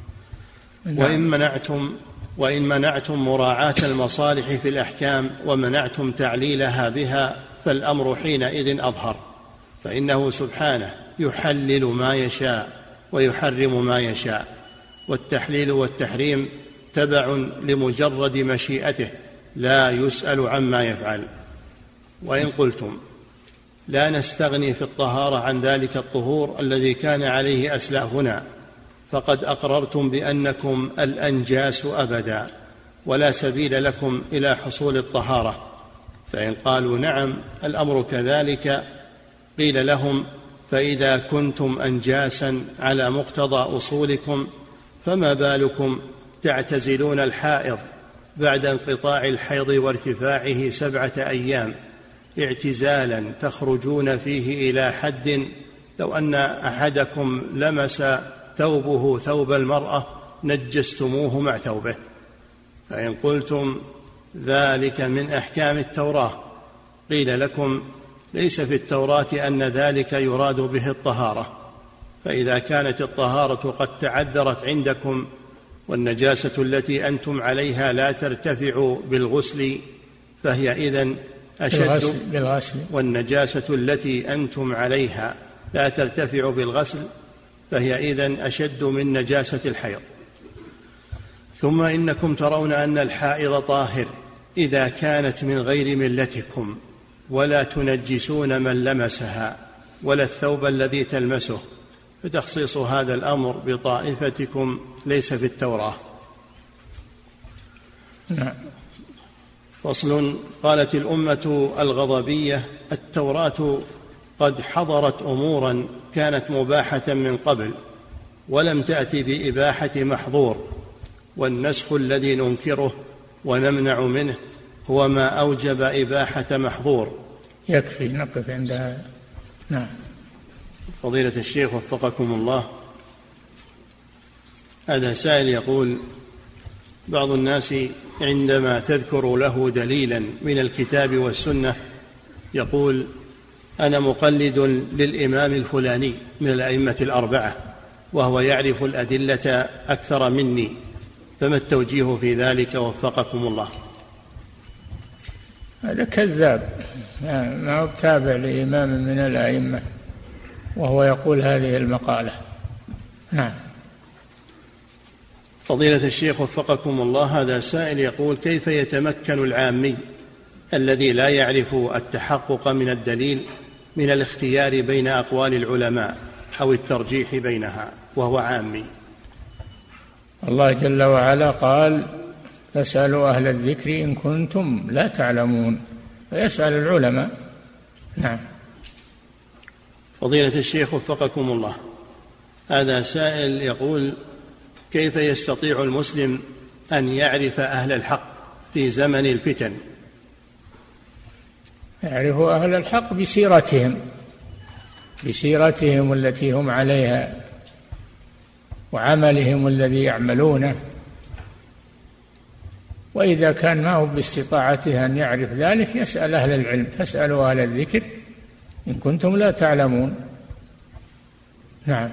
وإن منعتم وإن منعتم مراعاة المصالح في الأحكام ومنعتم تعليلها بها، فالأمر حينئذ أظهر، فإنه سبحانه يحلل ما يشاء ويحرم ما يشاء، والتحليل والتحريم تبع لمجرد مشيئته، لا يسأل عما يفعل. وإن قلتم لا نستغني في الطهارة عن ذلك الطهور الذي كان عليه أسلافنا، فقد أقررتم بأنكم الأنجاس أبدا، ولا سبيل لكم إلى حصول الطهارة. فإن قالوا نعم الأمر كذلك، قيل لهم: فإذا كنتم أنجاسا على مقتضى أصولكم، فما بالكم تعتزلون الحائض بعد انقطاع الحيض وارتفاعه سبعة أيام اعتزالا تخرجون فيه إلى حد لو أن أحدكم لمس ثوبه ثوب المرأة نجستموه مع ثوبه. فإن قلتم ذلك من أحكام التوراة، قيل لكم: ليس في التوراة أن ذلك يراد به الطهارة، فإذا كانت الطهارة قد تعذرت عندكم والنجاسة التي أنتم عليها لا ترتفع بالغسل، فهي إذن أشد بالغسل، والنجاسة التي أنتم عليها لا ترتفع بالغسل، فهي إذن أشد من نجاسة الحيض. ثم إنكم ترون أن الحائض طاهر إذا كانت من غير ملتكم، ولا تنجسون من لمسها ولا الثوب الذي تلمسه، فتخصيص هذا الأمر بطائفتكم ليس في التوراة. نعم. فصل. قالت الأمة الغضبية: التوراة قد حضرت أمورا كانت مباحة من قبل ولم تأتي بإباحة محظور، والنسخ الذي ننكره ونمنع منه هو ما أوجب إباحة محظور. يكفي نقف عند هذا. نعم. فضيلة الشيخ وفقكم الله، هذا سائل يقول: بعض الناس عندما تذكر له دليلا من الكتاب والسنة يقول: أنا مقلد للإمام الفلاني من الأئمة الأربعة وهو يعرف الأدلة أكثر مني، فما التوجيه في ذلك وفقكم الله؟ هذا كذاب، ما هو تابع لإمام من الأئمة وهو يقول هذه المقالة. نعم. فضيلة الشيخ وفقكم الله، هذا سائل يقول: كيف يتمكن العامي الذي لا يعرف التحقق من الدليل من الاختيار بين أقوال العلماء أو الترجيح بينها وهو عامي؟ الله جل وعلا قال: فاسألوا أهل الذكر إن كنتم لا تعلمون، فيسأل العلماء. نعم. فضيلة الشيخ وفقكم الله، هذا سائل يقول: كيف يستطيع المسلم أن يعرف أهل الحق في زمن الفتن؟ يعرف أهل الحق بسيرتهم بسيرتهم التي هم عليها وعملهم الذي يعملونه. وإذا كان ما هو باستطاعته أن يعرف ذلك يسأل أهل العلم، فاسألوا أهل الذكر إن كنتم لا تعلمون. نعم.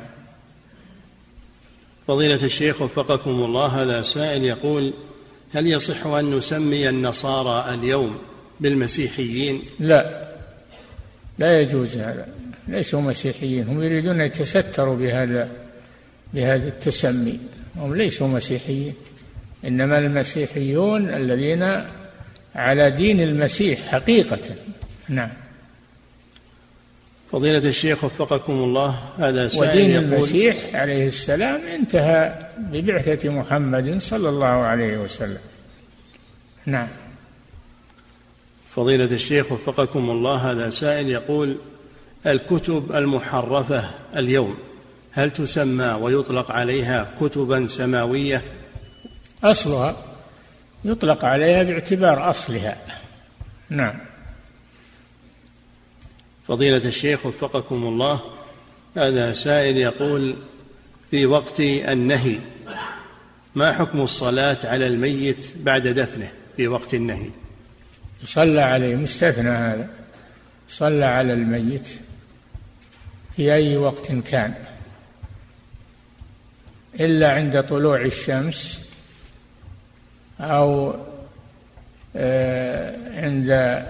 فضيلة الشيخ وفقكم الله، هذا سائل يقول: هل يصح أن نسمي النصارى اليوم بالمسيحيين؟ لا، لا يجوز هذا، ليسوا مسيحيين، هم يريدون أن يتستروا بهذا بهذا التسمي، هم ليسوا مسيحيين، إنما المسيحيون الذين على دين المسيح حقيقة. نعم. فضيلة الشيخ وفقكم الله، هذا سائل ودين يقول: المسيح عليه السلام انتهى ببعثة محمد صلى الله عليه وسلم. نعم. فضيلة الشيخ وفقكم الله، هذا سائل يقول: الكتب المحرفة اليوم هل تسمى ويطلق عليها كتبا سماوية؟ أصلها يطلق عليها باعتبار أصلها. نعم. فضيلة الشيخ وفقكم الله، هذا سائل يقول: في وقت النهي ما حكم الصلاة على الميت بعد دفنه في وقت النهي؟ صلى عليه، مستثنى هذا، صلى على الميت في أي وقت كان إلا عند طلوع الشمس أو عند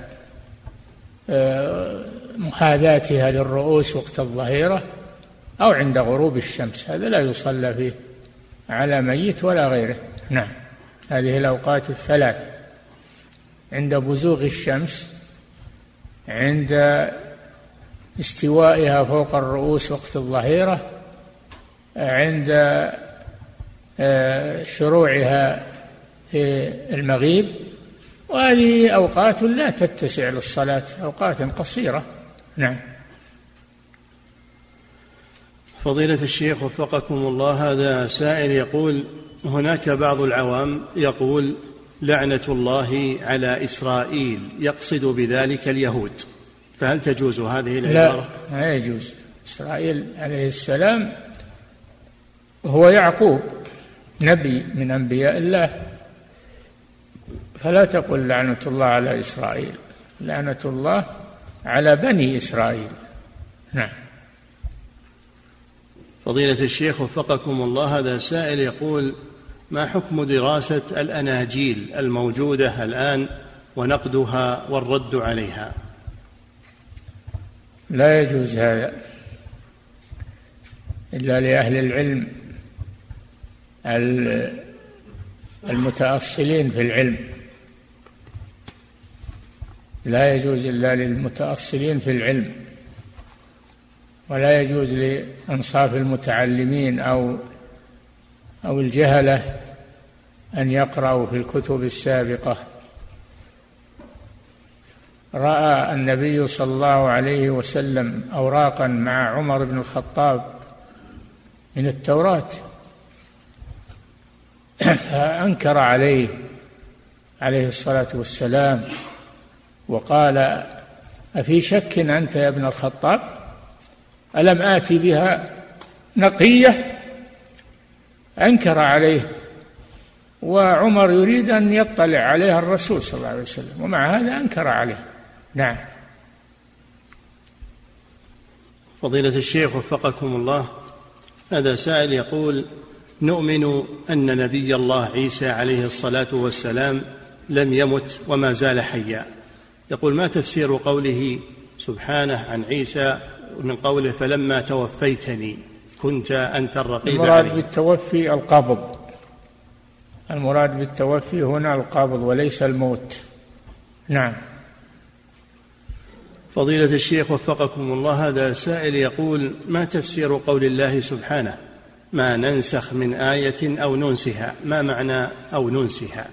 محاذاتها للرؤوس وقت الظهيرة أو عند غروب الشمس، هذا لا يصلى فيه على ميت ولا غيره. نعم. هذه الأوقات الثلاثة: عند بزوغ الشمس، عند استوائها فوق الرؤوس وقت الظهيرة، عند شروعها في المغيب. وهذه أوقات لا تتسع للصلاة، أوقات قصيرة. نعم. فضيلة الشيخ وفقكم الله، هذا سائل يقول: هناك بعض العوام يقول لعنة الله على إسرائيل، يقصد بذلك اليهود، فهل تجوز هذه العبارة؟ لا، لا يجوز. إسرائيل عليه السلام هو يعقوب، نبي من أنبياء الله، فلا تقل لعنة الله على إسرائيل، لعنة الله على بني إسرائيل. نعم. فضيلة الشيخ وفقكم الله، هذا سائل يقول: ما حكم دراسة الأناجيل الموجودة الآن ونقدها والرد عليها؟ لا يجوز هذا إلا لأهل العلم المتأصلين في العلم، لا يجوز إلا للمتأصلين في العلم، ولا يجوز لأنصاف المتعلمين أو أو الجهلة أن يقرأوا في الكتب السابقة. رأى النبي صلى الله عليه وسلم أوراقا مع عمر بن الخطاب من التوراة، فأنكر عليه عليه الصلاة والسلام وقال: أفي شك أنت يا ابن الخطاب؟ ألم آتي بها نقية؟ أنكر عليه، وعمر يريد أن يطلع عليها الرسول صلى الله عليه وسلم، ومع هذا أنكر عليه. نعم. فضيلة الشيخ وفقكم الله، هذا سائل يقول: نؤمن أن نبي الله عيسى عليه الصلاة والسلام لم يمت وما زال حيا. يقول: ما تفسير قوله سبحانه عن عيسى من قوله: فلما توفيتني كنت أنت الرقيب عليه؟ المراد بالتوفي القبض، المراد بالتوفي هنا القبض وليس الموت. نعم. فضيلة الشيخ وفقكم الله، هذا سائل يقول: ما تفسير قول الله سبحانه: ما ننسخ من آية أو ننسها؟ ما معنى أو ننسها؟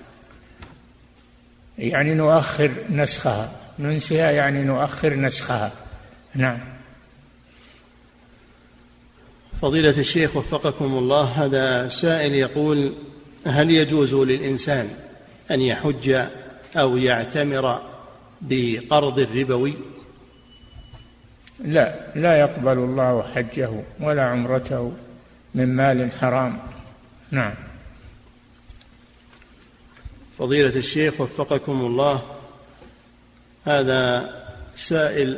يعني نؤخر نسخها، ننسها يعني نؤخر نسخها. نعم. فضيلة الشيخ وفقكم الله، هذا سائل يقول: هل يجوز للإنسان أن يحج أو يعتمر بقرض ربوي؟ لا لا يقبل الله حجه ولا عمرته من مال حرام. نعم. فضيلة الشيخ وفقكم الله، هذا سائل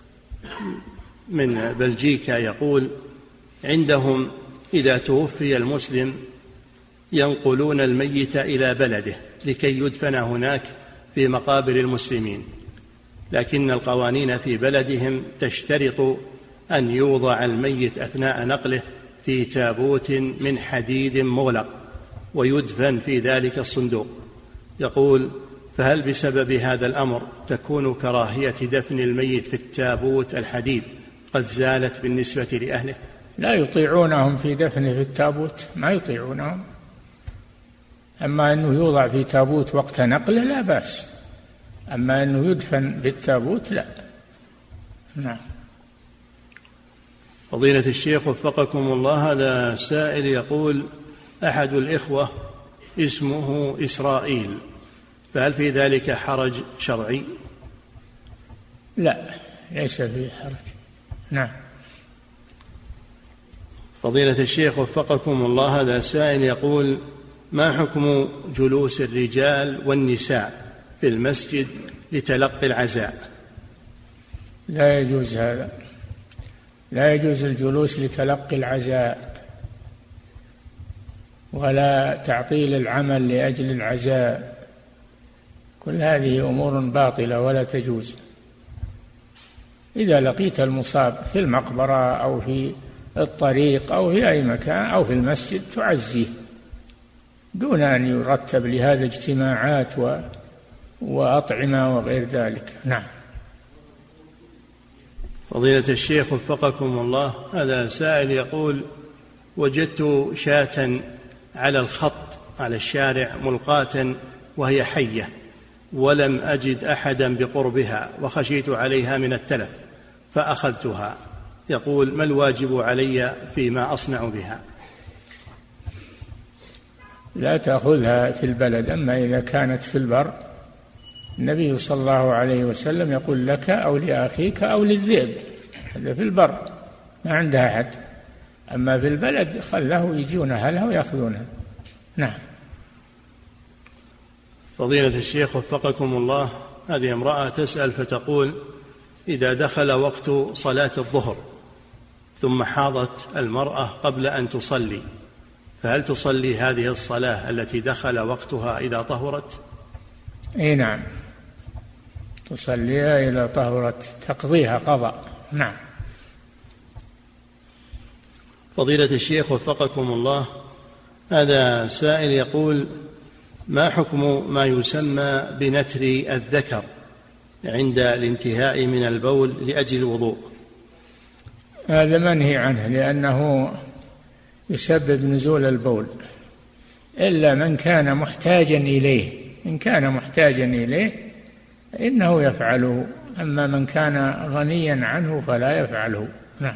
من بلجيكا يقول: عندهم إذا توفي المسلم ينقلون الميت إلى بلده لكي يدفن هناك في مقابر المسلمين، لكن القوانين في بلدهم تشترط أن يوضع الميت أثناء نقله في تابوت من حديد مغلق ويدفن في ذلك الصندوق. يقول: فهل بسبب هذا الأمر تكون كراهية دفن الميت في التابوت الحديد قد زالت بالنسبة لأهله؟ لا يطيعونهم في دفنه في التابوت، ما يطيعونهم. أما أنه يوضع في تابوت وقت نقله لا بأس، أما أنه يدفن بالتابوت لا. نعم. فضيلة الشيخ وفقكم الله، هذا سائل يقول: أحد الإخوة اسمه إسرائيل، فهل في ذلك حرج شرعي؟ لا، ليس فيه حرج. نعم. فضيلة الشيخ وفقكم الله، هذا سائل يقول: ما حكم جلوس الرجال والنساء في المسجد لتلقي العزاء؟ لا يجوز هذا، لا يجوز الجلوس لتلقي العزاء ولا تعطيل العمل لأجل العزاء، كل هذه أمور باطلة ولا تجوز. إذا لقيت المصاب في المقبرة أو في الطريق أو في أي مكان أو في المسجد تعزيه دون أن يرتب لهذا اجتماعات و... وأطعمة وغير ذلك. نعم. فضيلة الشيخ وفقكم الله، هذا سائل يقول: وجدت شاة على الخط على الشارع ملقاة وهي حية ولم أجد أحدا بقربها وخشيت عليها من التلف فأخذتها. يقول: ما الواجب علي فيما أصنع بها؟ لا تأخذها في البلد، أما إذا كانت في البر النبي صلى الله عليه وسلم يقول: لك أو لأخيك أو للذئب. هذا في البر ما عندها أحد، أما في البلد خله يجون أهلها ويأخذونها. نعم. فضيلة الشيخ وفقكم الله، هذه امرأة تسأل فتقول: إذا دخل وقت صلاة الظهر ثم حاضت المرأة قبل أن تصلي، فهل تصلي هذه الصلاة التي دخل وقتها إذا طهرت؟ أي نعم، تصليها إذا طهرت، تقضيها قضاء. نعم. فضيلة الشيخ وفقكم الله، هذا سائل يقول: ما حكم ما يسمى بنتر الذكر عند الانتهاء من البول لأجل الوضوء؟ هذا منهي عنه لأنه يسبب نزول البول، إلا من كان محتاجا إليه. إن كان محتاجا إليه إنه يفعله، أما من كان غنيا عنه فلا يفعله. نعم.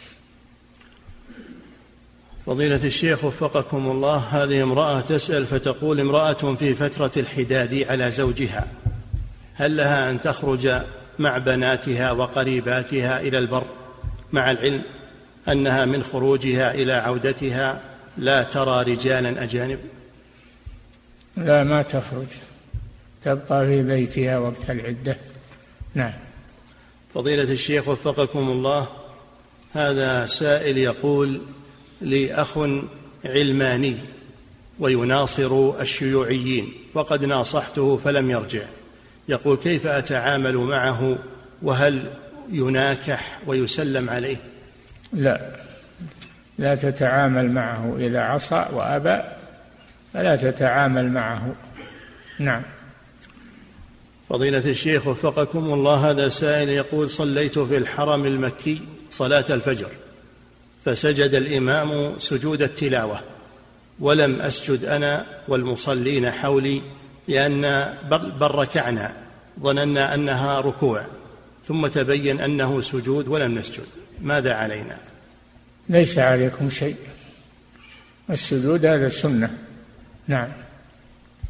فضيلة الشيخ وفقكم الله، هذه امرأة تسأل فتقول: امرأة في فترة الحداد على زوجها، هل لها أن تخرج مع بناتها وقريباتها إلى البر، مع العلم أنها من خروجها إلى عودتها لا ترى رجالا أجانب؟ لا، ما تخرج، تبقى في بيتها وقت العدة. نعم. فضيلة الشيخ وفقكم الله، هذا سائل يقول: لي أخ علماني ويناصر الشيوعيين وقد ناصحته فلم يرجع، يقول: كيف أتعامل معه، وهل يناكح ويسلم عليه؟ لا، لا تتعامل معه، إذا عصى وأبى فلا تتعامل معه. نعم. فضيلة الشيخ وفقكم الله، هذا سائل يقول: صليت في الحرم المكي صلاة الفجر فسجد الإمام سجود التلاوة ولم أسجد أنا والمصلين حولي، لأن بل ركعنا ظننا أنها ركوع، ثم تبين أنه سجود ولم نسجد، ماذا علينا؟ ليس عليكم شيء، السجود هذا سنة. نعم.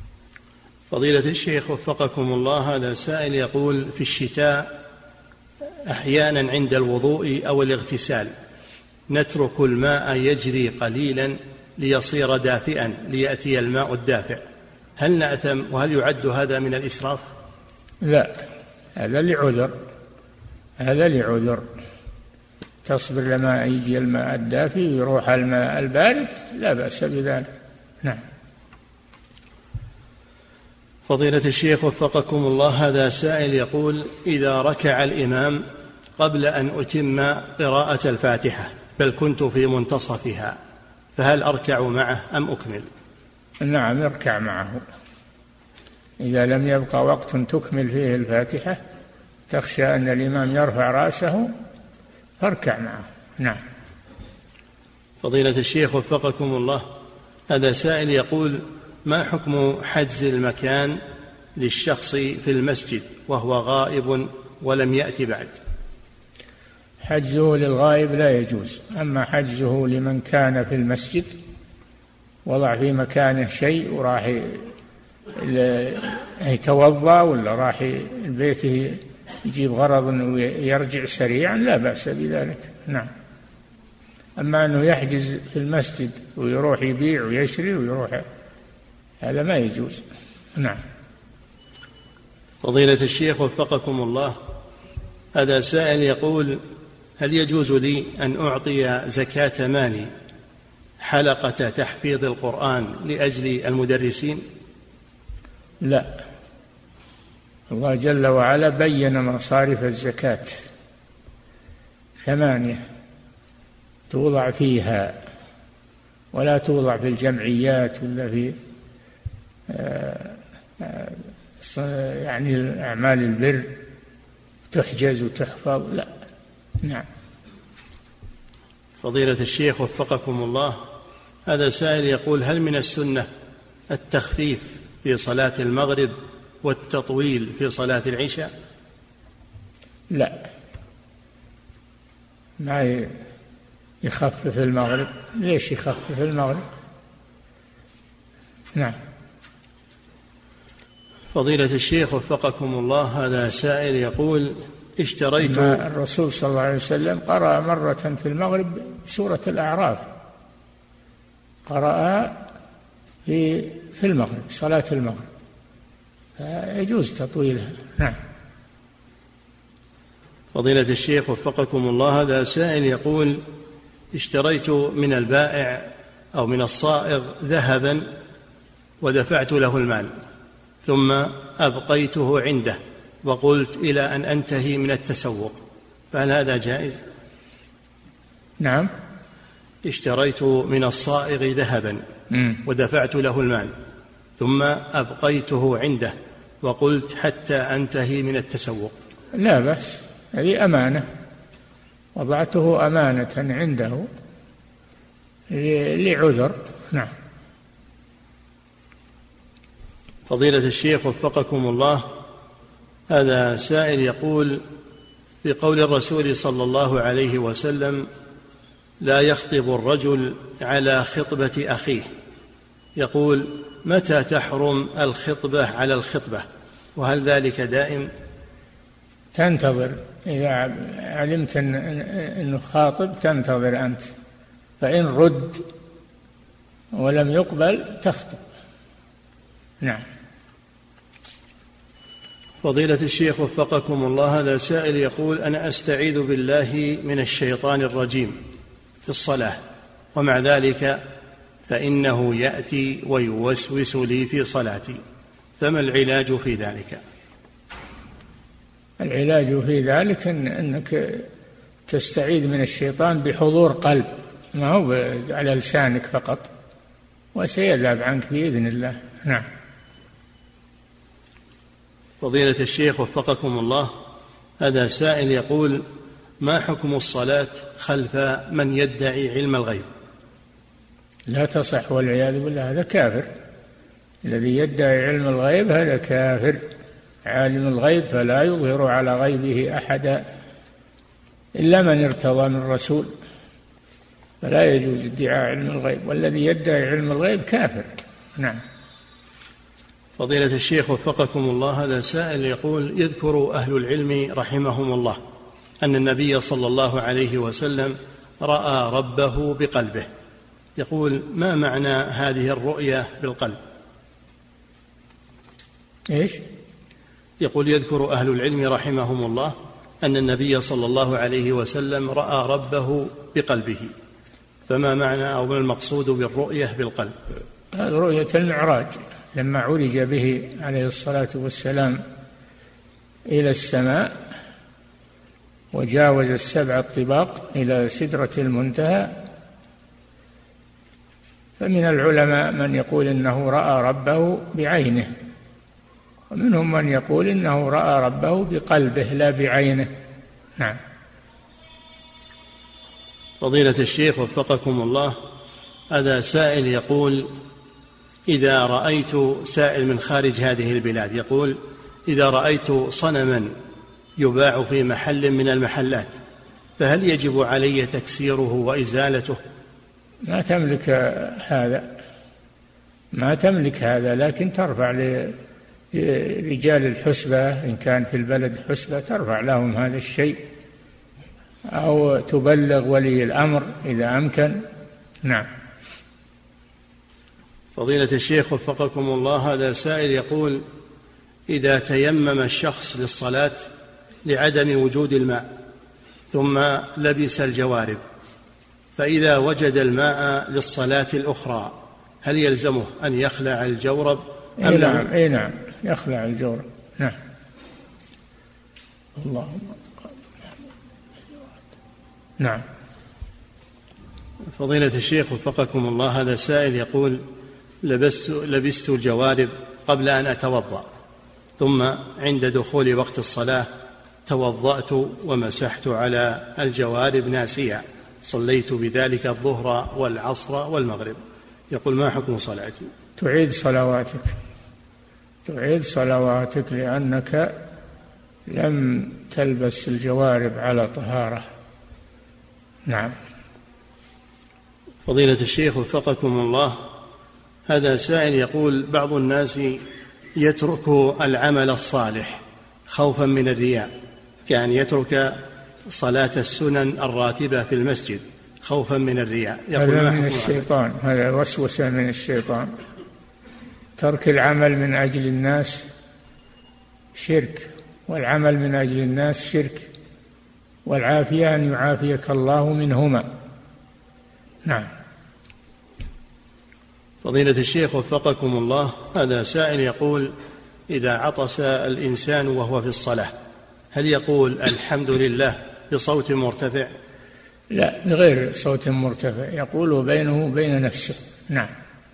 فضيلة الشيخ وفقكم الله، هذا سائل يقول: في الشتاء أحيانا عند الوضوء أو الاغتسال نترك الماء يجري قليلا ليصير دافئا ليأتي الماء الدافئ، هل نأثم وهل يعد هذا من الإسراف؟ لا، هذا لعذر، هذا لعذر. تصبر لما يجي الماء الدافئ ويروح الماء البارد لا بأس بذلك. نعم. فضيلة الشيخ وفقكم الله، هذا سائل يقول: إذا ركع الإمام قبل أن أتم قراءة الفاتحة بل كنت في منتصفها فهل أركع معه أم أكمل؟ نعم، اركع معه. إذا لم يبقى وقت تكمل فيه الفاتحة تخشى أن الإمام يرفع رأسه فاركع معه. نعم. فضيلة الشيخ وفقكم الله، هذا سائل يقول: ما حكم حجز المكان للشخص في المسجد وهو غائب ولم يأتي بعد؟ حجزه للغائب لا يجوز، أما حجزه لمن كان في المسجد وضع في مكانه شيء وراح يتوضأ ولا راح بيته يجيب غرض أنه يرجع سريعا لا بأس بذلك. نعم. أما أنه يحجز في المسجد ويروح يبيع ويشري ويروح، هذا ما يجوز. نعم. فضيلة الشيخ وفقكم الله، هذا سائل يقول: هل يجوز لي أن أعطي زكاة مالي حلقة تحفيظ القرآن لأجل المدرسين؟ لا، الله جل وعلا بين مصارف الزكاة ثمانية توضع فيها، ولا توضع في الجمعيات ولا في يعني أعمال البر تحجز وتحفظ، لا. نعم. فضيلة الشيخ وفقكم الله، هذا سائل يقول: هل من السنة التخفيف في صلاة المغرب والتطويل في صلاة العشاء؟ لا، ما يخفف المغرب. ليش يخفف المغرب؟ نعم. فضيلة الشيخ وفقكم الله، هذا سائل يقول: اشتريت الرسول صلى الله عليه وسلم قرأ مرة في المغرب سورة الأعراف، قرأ في في المغرب صلاة المغرب، فيجوز تطويلها. نعم. فضيلة الشيخ وفقكم الله، هذا سائل يقول: اشتريت من البائع أو من الصائغ ذهبا ودفعت له المال ثم أبقيته عنده وقلت إلى أن أنتهي من التسوق، فهل هذا جائز؟ نعم. اشتريت من الصائغ ذهبا ودفعت له المال ثم أبقيته عنده وقلت حتى أنتهي من التسوق، لا بأس، هذه أمانة، وضعته أمانة عنده لعذر. نعم. فضيلة الشيخ وفقكم الله، هذا سائل يقول: في قول الرسول صلى الله عليه وسلم: لا يخطب الرجل على خطبة أخيه، يقول: متى تحرم الخطبة على الخطبة، وهل ذلك دائم؟ تنتظر، إذا علمت أنه خاطب تنتظر أنت، فإن رد ولم يقبل تخطب. نعم. فضيلة الشيخ وفقكم الله، هذا سائل يقول: أنا أستعيذ بالله من الشيطان الرجيم في الصلاة، ومع ذلك فإنه يأتي ويوسوس لي في صلاتي، فما العلاج في ذلك؟ العلاج في ذلك إن أنك تستعيذ من الشيطان بحضور قلب، ما هو على لسانك فقط، وسيذهب عنك بإذن الله. نعم. فضيلة الشيخ وفقكم الله، هذا سائل يقول: ما حكم الصلاة خلف من يدعي علم الغيب؟ لا تصح والعياذ بالله، هذا كافر. الذي يدعي علم الغيب هذا كافر. عالم الغيب فلا يظهر على غيبه أحدا إلا من ارتضى من رسول، فلا يجوز ادعاء علم الغيب، والذي يدعي علم الغيب كافر. نعم. فضيلة الشيخ وفقكم الله، هذا سائل يقول: يذكر أهل العلم رحمهم الله أن النبي صلى الله عليه وسلم رأى ربه بقلبه. يقول: ما معنى هذه الرؤية بالقلب؟ إيش؟ يقول: يذكر أهل العلم رحمهم الله أن النبي صلى الله عليه وسلم رأى ربه بقلبه، فما معنى أو ما المقصود بالرؤية بالقلب؟ هذه رؤية المعراج لما عرج به عليه الصلاة والسلام إلى السماء وجاوز السبع الطباق إلى سدرة المنتهى، فمن العلماء من يقول إنه رأى ربه بعينه، ومنهم من يقول إنه رأى ربه بقلبه لا بعينه. نعم. فضيلة الشيخ وفقكم الله، هذا سائل يقول: إذا رأيت سائل من خارج هذه البلاد يقول: إذا رأيت صنما يباع في محل من المحلات فهل يجب علي تكسيره وإزالته؟ ما تملك هذا، ما تملك هذا، لكن ترفع لرجال الحسبة إن كان في البلد حسبة، ترفع لهم هذا الشيء أو تبلغ ولي الأمر إذا أمكن. نعم. فضيلة الشيخ وفقكم الله، هذا سائل يقول: إذا تيمم الشخص للصلاة لعدم وجود الماء ثم لبس الجوارب، فإذا وجد الماء للصلاة الأخرى هل يلزمه أن يخلع الجورب أم إيه لا؟ نعم. إيه نعم، يخلع الجورب. نعم. اللهم. نعم. فضيلة الشيخ وفقكم الله، هذا سائل يقول: لبست, لبست الجوارب قبل أن أتوضأ، ثم عند دخول وقت الصلاة توضأت ومسحت على الجوارب ناسيا، صليت بذلك الظهر والعصر والمغرب، يقول: ما حكم صلاتي؟ تعيد صلواتك، تعيد صلواتك لأنك لم تلبس الجوارب على طهارة. نعم. فضيلة الشيخ وفقكم الله، هذا سائل يقول: بعض الناس يترك العمل الصالح خوفا من الرياء، كان يترك صلاة السنن الراتبة في المسجد خوفا من الرياء، يقول: هذا من الشيطان، هذا وسوسة من الشيطان. ترك العمل من أجل الناس شرك، والعمل من أجل الناس شرك، والعافية أن يعافيك الله منهما. نعم. فضيلة الشيخ وفقكم الله، هذا سائل يقول: إذا عطس الإنسان وهو في الصلاة هل يقول الحمد لله بصوت مرتفع؟ لا، بغير صوت مرتفع، يقول بينه وبين نفسه. نعم.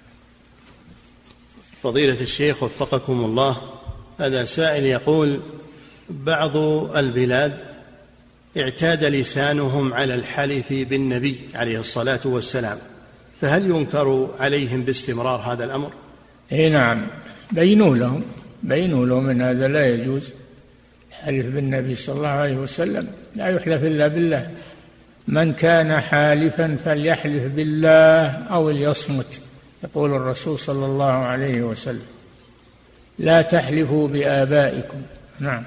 فضيلة الشيخ وفقكم الله، هذا سائل يقول: بعض البلاد اعتاد لسانهم على الحلف بالنبي عليه الصلاة والسلام، فهل ينكر عليهم باستمرار هذا الأمر؟ اي نعم، بينوا لهم بينوا لهم ان هذا لا يجوز. الحلف بالنبي صلى الله عليه وسلم لا يحلف الا بالله، من كان حالفا فليحلف بالله او ليصمت، يقول الرسول صلى الله عليه وسلم: لا تحلفوا بآبائكم. نعم.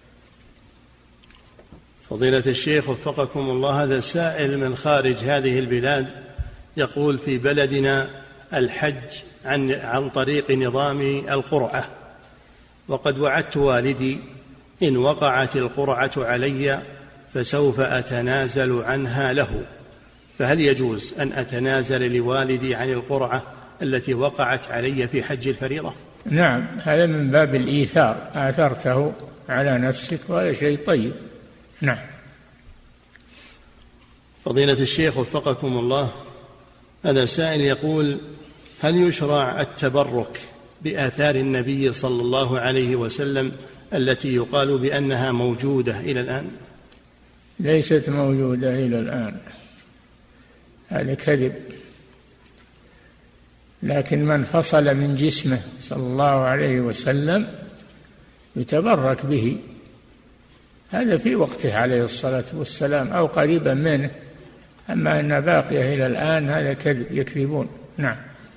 فضيلة الشيخ وفقكم الله، هذا سائل من خارج هذه البلاد يقول: في بلدنا الحج عن, عن طريق نظام القرعة، وقد وعدت والدي إن وقعت القرعة علي فسوف أتنازل عنها له، فهل يجوز أن أتنازل لوالدي عن القرعة التي وقعت علي في حج الفريضة؟ نعم، هذا من باب الإيثار، آثرته على نفسك وهذا شيء طيب. نعم. فضيلة الشيخ وفقكم الله، هذا سائل يقول: هل يشرع التبرك بآثار النبي صلى الله عليه وسلم التي يقال بأنها موجودة إلى الآن؟ ليست موجودة إلى الآن، هذا كذب، لكن من فصل من جسمه صلى الله عليه وسلم يتبرك به، هذا في وقته عليه الصلاة والسلام أو قريبا منه، أما أن باقية إلى الآن هذا كذب، يكذبون. نعم.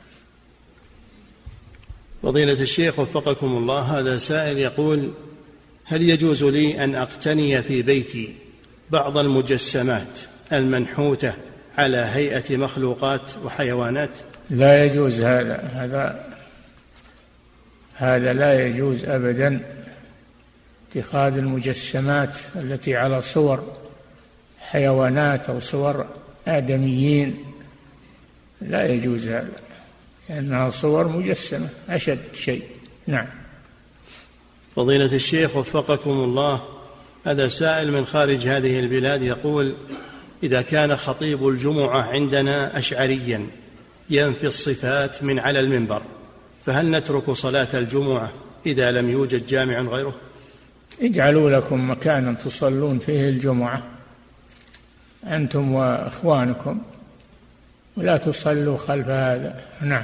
فضيلة الشيخ وفقكم الله، هذا سائل يقول: هل يجوز لي أن أقتني في بيتي بعض المجسمات المنحوتة على هيئة مخلوقات وحيوانات؟ لا يجوز هذا هذا هذا لا يجوز أبدا. اتخاذ المجسمات التي على صور حيوانات أو صور آدميين لا يجوز هذا، لأنها صور مجسمة أشد شيء. نعم. فضيلة الشيخ وفقكم الله، هذا سائل من خارج هذه البلاد يقول: إذا كان خطيب الجمعة عندنا أشعريا ينفي الصفات من على المنبر، فهل نترك صلاة الجمعة إذا لم يوجد جامع غيره؟ اجعلوا لكم مكانا تصلون فيه الجمعة أنتم وإخوانكم، ولا تصلوا خلف هذا. نعم.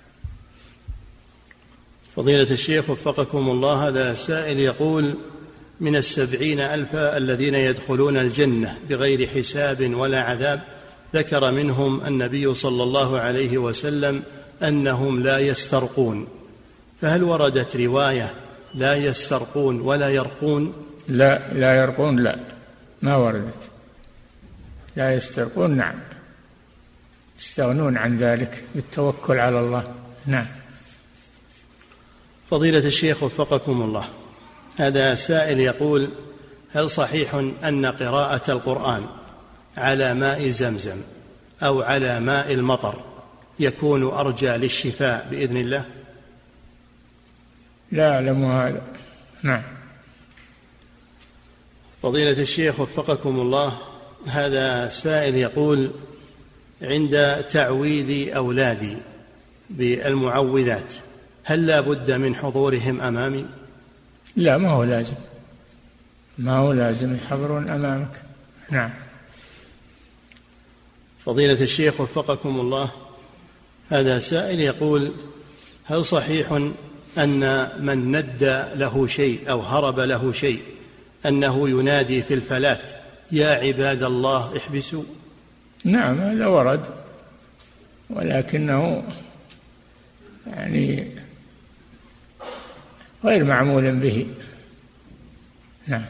فضيلة الشيخ وفقكم الله، هذا سائل يقول: من السبعين ألف الذين يدخلون الجنة بغير حساب ولا عذاب، ذكر منهم النبي صلى الله عليه وسلم أنهم لا يسترقون، فهل وردت رواية لا يسترقون ولا يرقون؟ لا لا يرقون، لا ما وردت. لا يسترقون نعم، يستغنون عن ذلك بالتوكل على الله. نعم. فضيلة الشيخ وفقكم الله، هذا سائل يقول: هل صحيح أن قراءة القرآن على ماء زمزم أو على ماء المطر يكون أرجى للشفاء بإذن الله؟ لا أعلم هذا. نعم. فضيلة الشيخ وفقكم الله، هذا سائل يقول: عند تعويذ أولادي بالمعوذات هل لا بد من حضورهم أمامي؟ لا، ما هو لازم، ما هو لازم يحضرون أمامك. نعم. فضيلة الشيخ وفقكم الله، هذا سائل يقول: هل صحيح أن من ندى له شيء أو هرب له شيء أنه ينادي في الفلاة: يا عباد الله احبسوا؟ نعم هذا ورد، ولكنه يعني غير معمول به. نعم.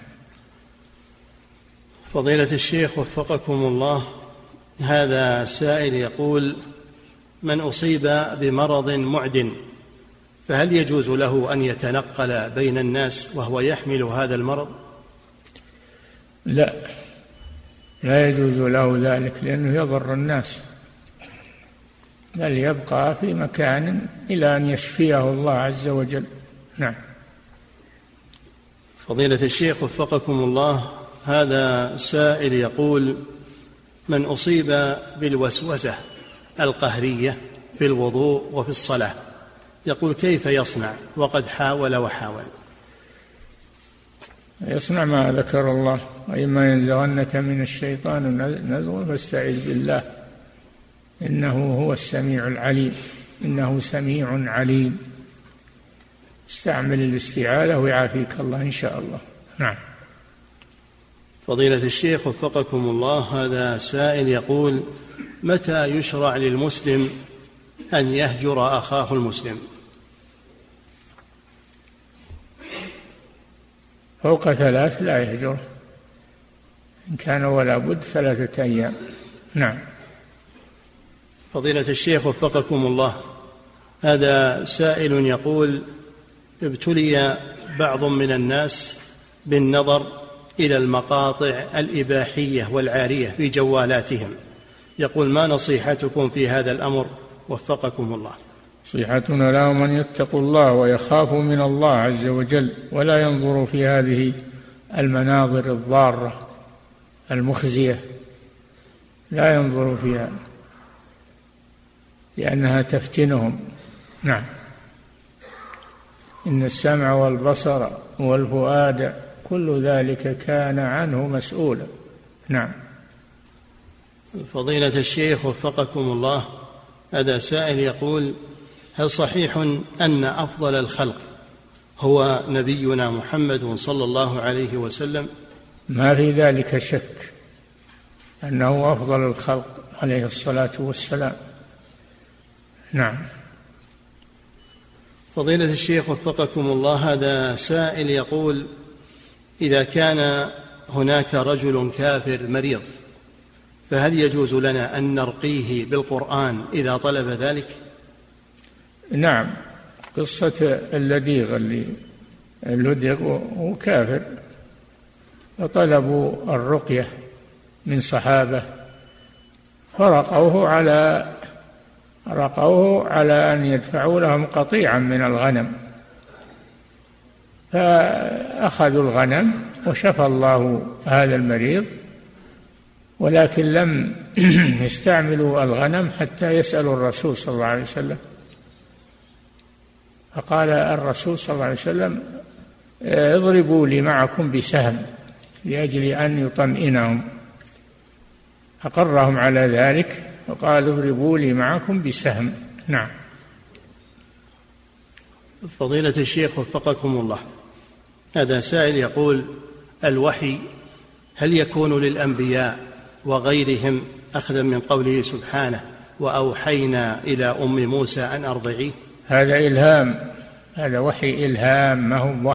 فضيلة الشيخ وفقكم الله، هذا سائل يقول: من أصيب بمرض معد فهل يجوز له أن يتنقل بين الناس وهو يحمل هذا المرض؟ لا، لا يجوز له ذلك، لأنه يضر الناس، بل يبقى في مكان إلى أن يشفيه الله عز وجل. نعم. فضيلة الشيخ وفقكم الله، هذا سائل يقول: من أصيب بالوسوسة القهرية في الوضوء وفي الصلاة، يقول كيف يصنع وقد حاول وحاول؟ يصنع ما ذكر الله: وإما ينزغنك من الشيطان نزغ فاستعذ بالله إنه هو السميع العليم. إنه سميع عليم. استعمل الاستعاذة ويعافيك الله إن شاء الله. نعم. فضيلة الشيخ وفقكم الله، هذا سائل يقول: متى يشرع للمسلم أن يهجر أخاه المسلم؟ فوق ثلاث لا يهجر، إن كان ولا بد ثلاثة أيام. نعم. فضيلة الشيخ وفقكم الله، هذا سائل يقول: ابتلي بعض من الناس بالنظر إلى المقاطع الإباحية والعارية في جوالاتهم، يقول: ما نصيحتكم في هذا الأمر وفقكم الله؟ نصيحتنا لهم أن يتقوا الله ويخافوا من الله عز وجل، ولا ينظروا في هذه المناظر الضارة المخزية، لا ينظروا فيها لأنها تفتنهم. نعم. إن السمع والبصر والفؤاد كل ذلك كان عنه مسؤولا. نعم. فضيلة الشيخ وفقكم الله، هذا سائل يقول: هل صحيح أن أفضل الخلق هو نبينا محمد صلى الله عليه وسلم؟ ما في ذلك شك أنه أفضل الخلق عليه الصلاة والسلام. نعم. فضيلة الشيخ وفقكم الله، هذا سائل يقول: إذا كان هناك رجل كافر مريض، فهل يجوز لنا أن نرقيه بالقرآن إذا طلب ذلك؟ نعم، قصة اللديغ اللي اللدغ هو كافر فطلبوا الرقية من صحابة فرقوه على رقوه على أن يدفعوا لهم قطيعا من الغنم، فأخذوا الغنم وشفى الله هذا المريض، ولكن لم يستعملوا الغنم حتى يسألوا الرسول صلى الله عليه وسلم. فقال الرسول صلى الله عليه وسلم اضربوا لي معكم بسهم لأجل أن يطمئنهم، أقرهم على ذلك وقال اضربوا لي معكم بسهم. نعم. فضيلة الشيخ وفقكم الله، هذا سائل يقول: الوحي هل يكون للأنبياء وغيرهم أخذا من قوله سبحانه وأوحينا إلى أم موسى أن أرضعيه؟ هذا إلهام، هذا وحي إلهام ما هو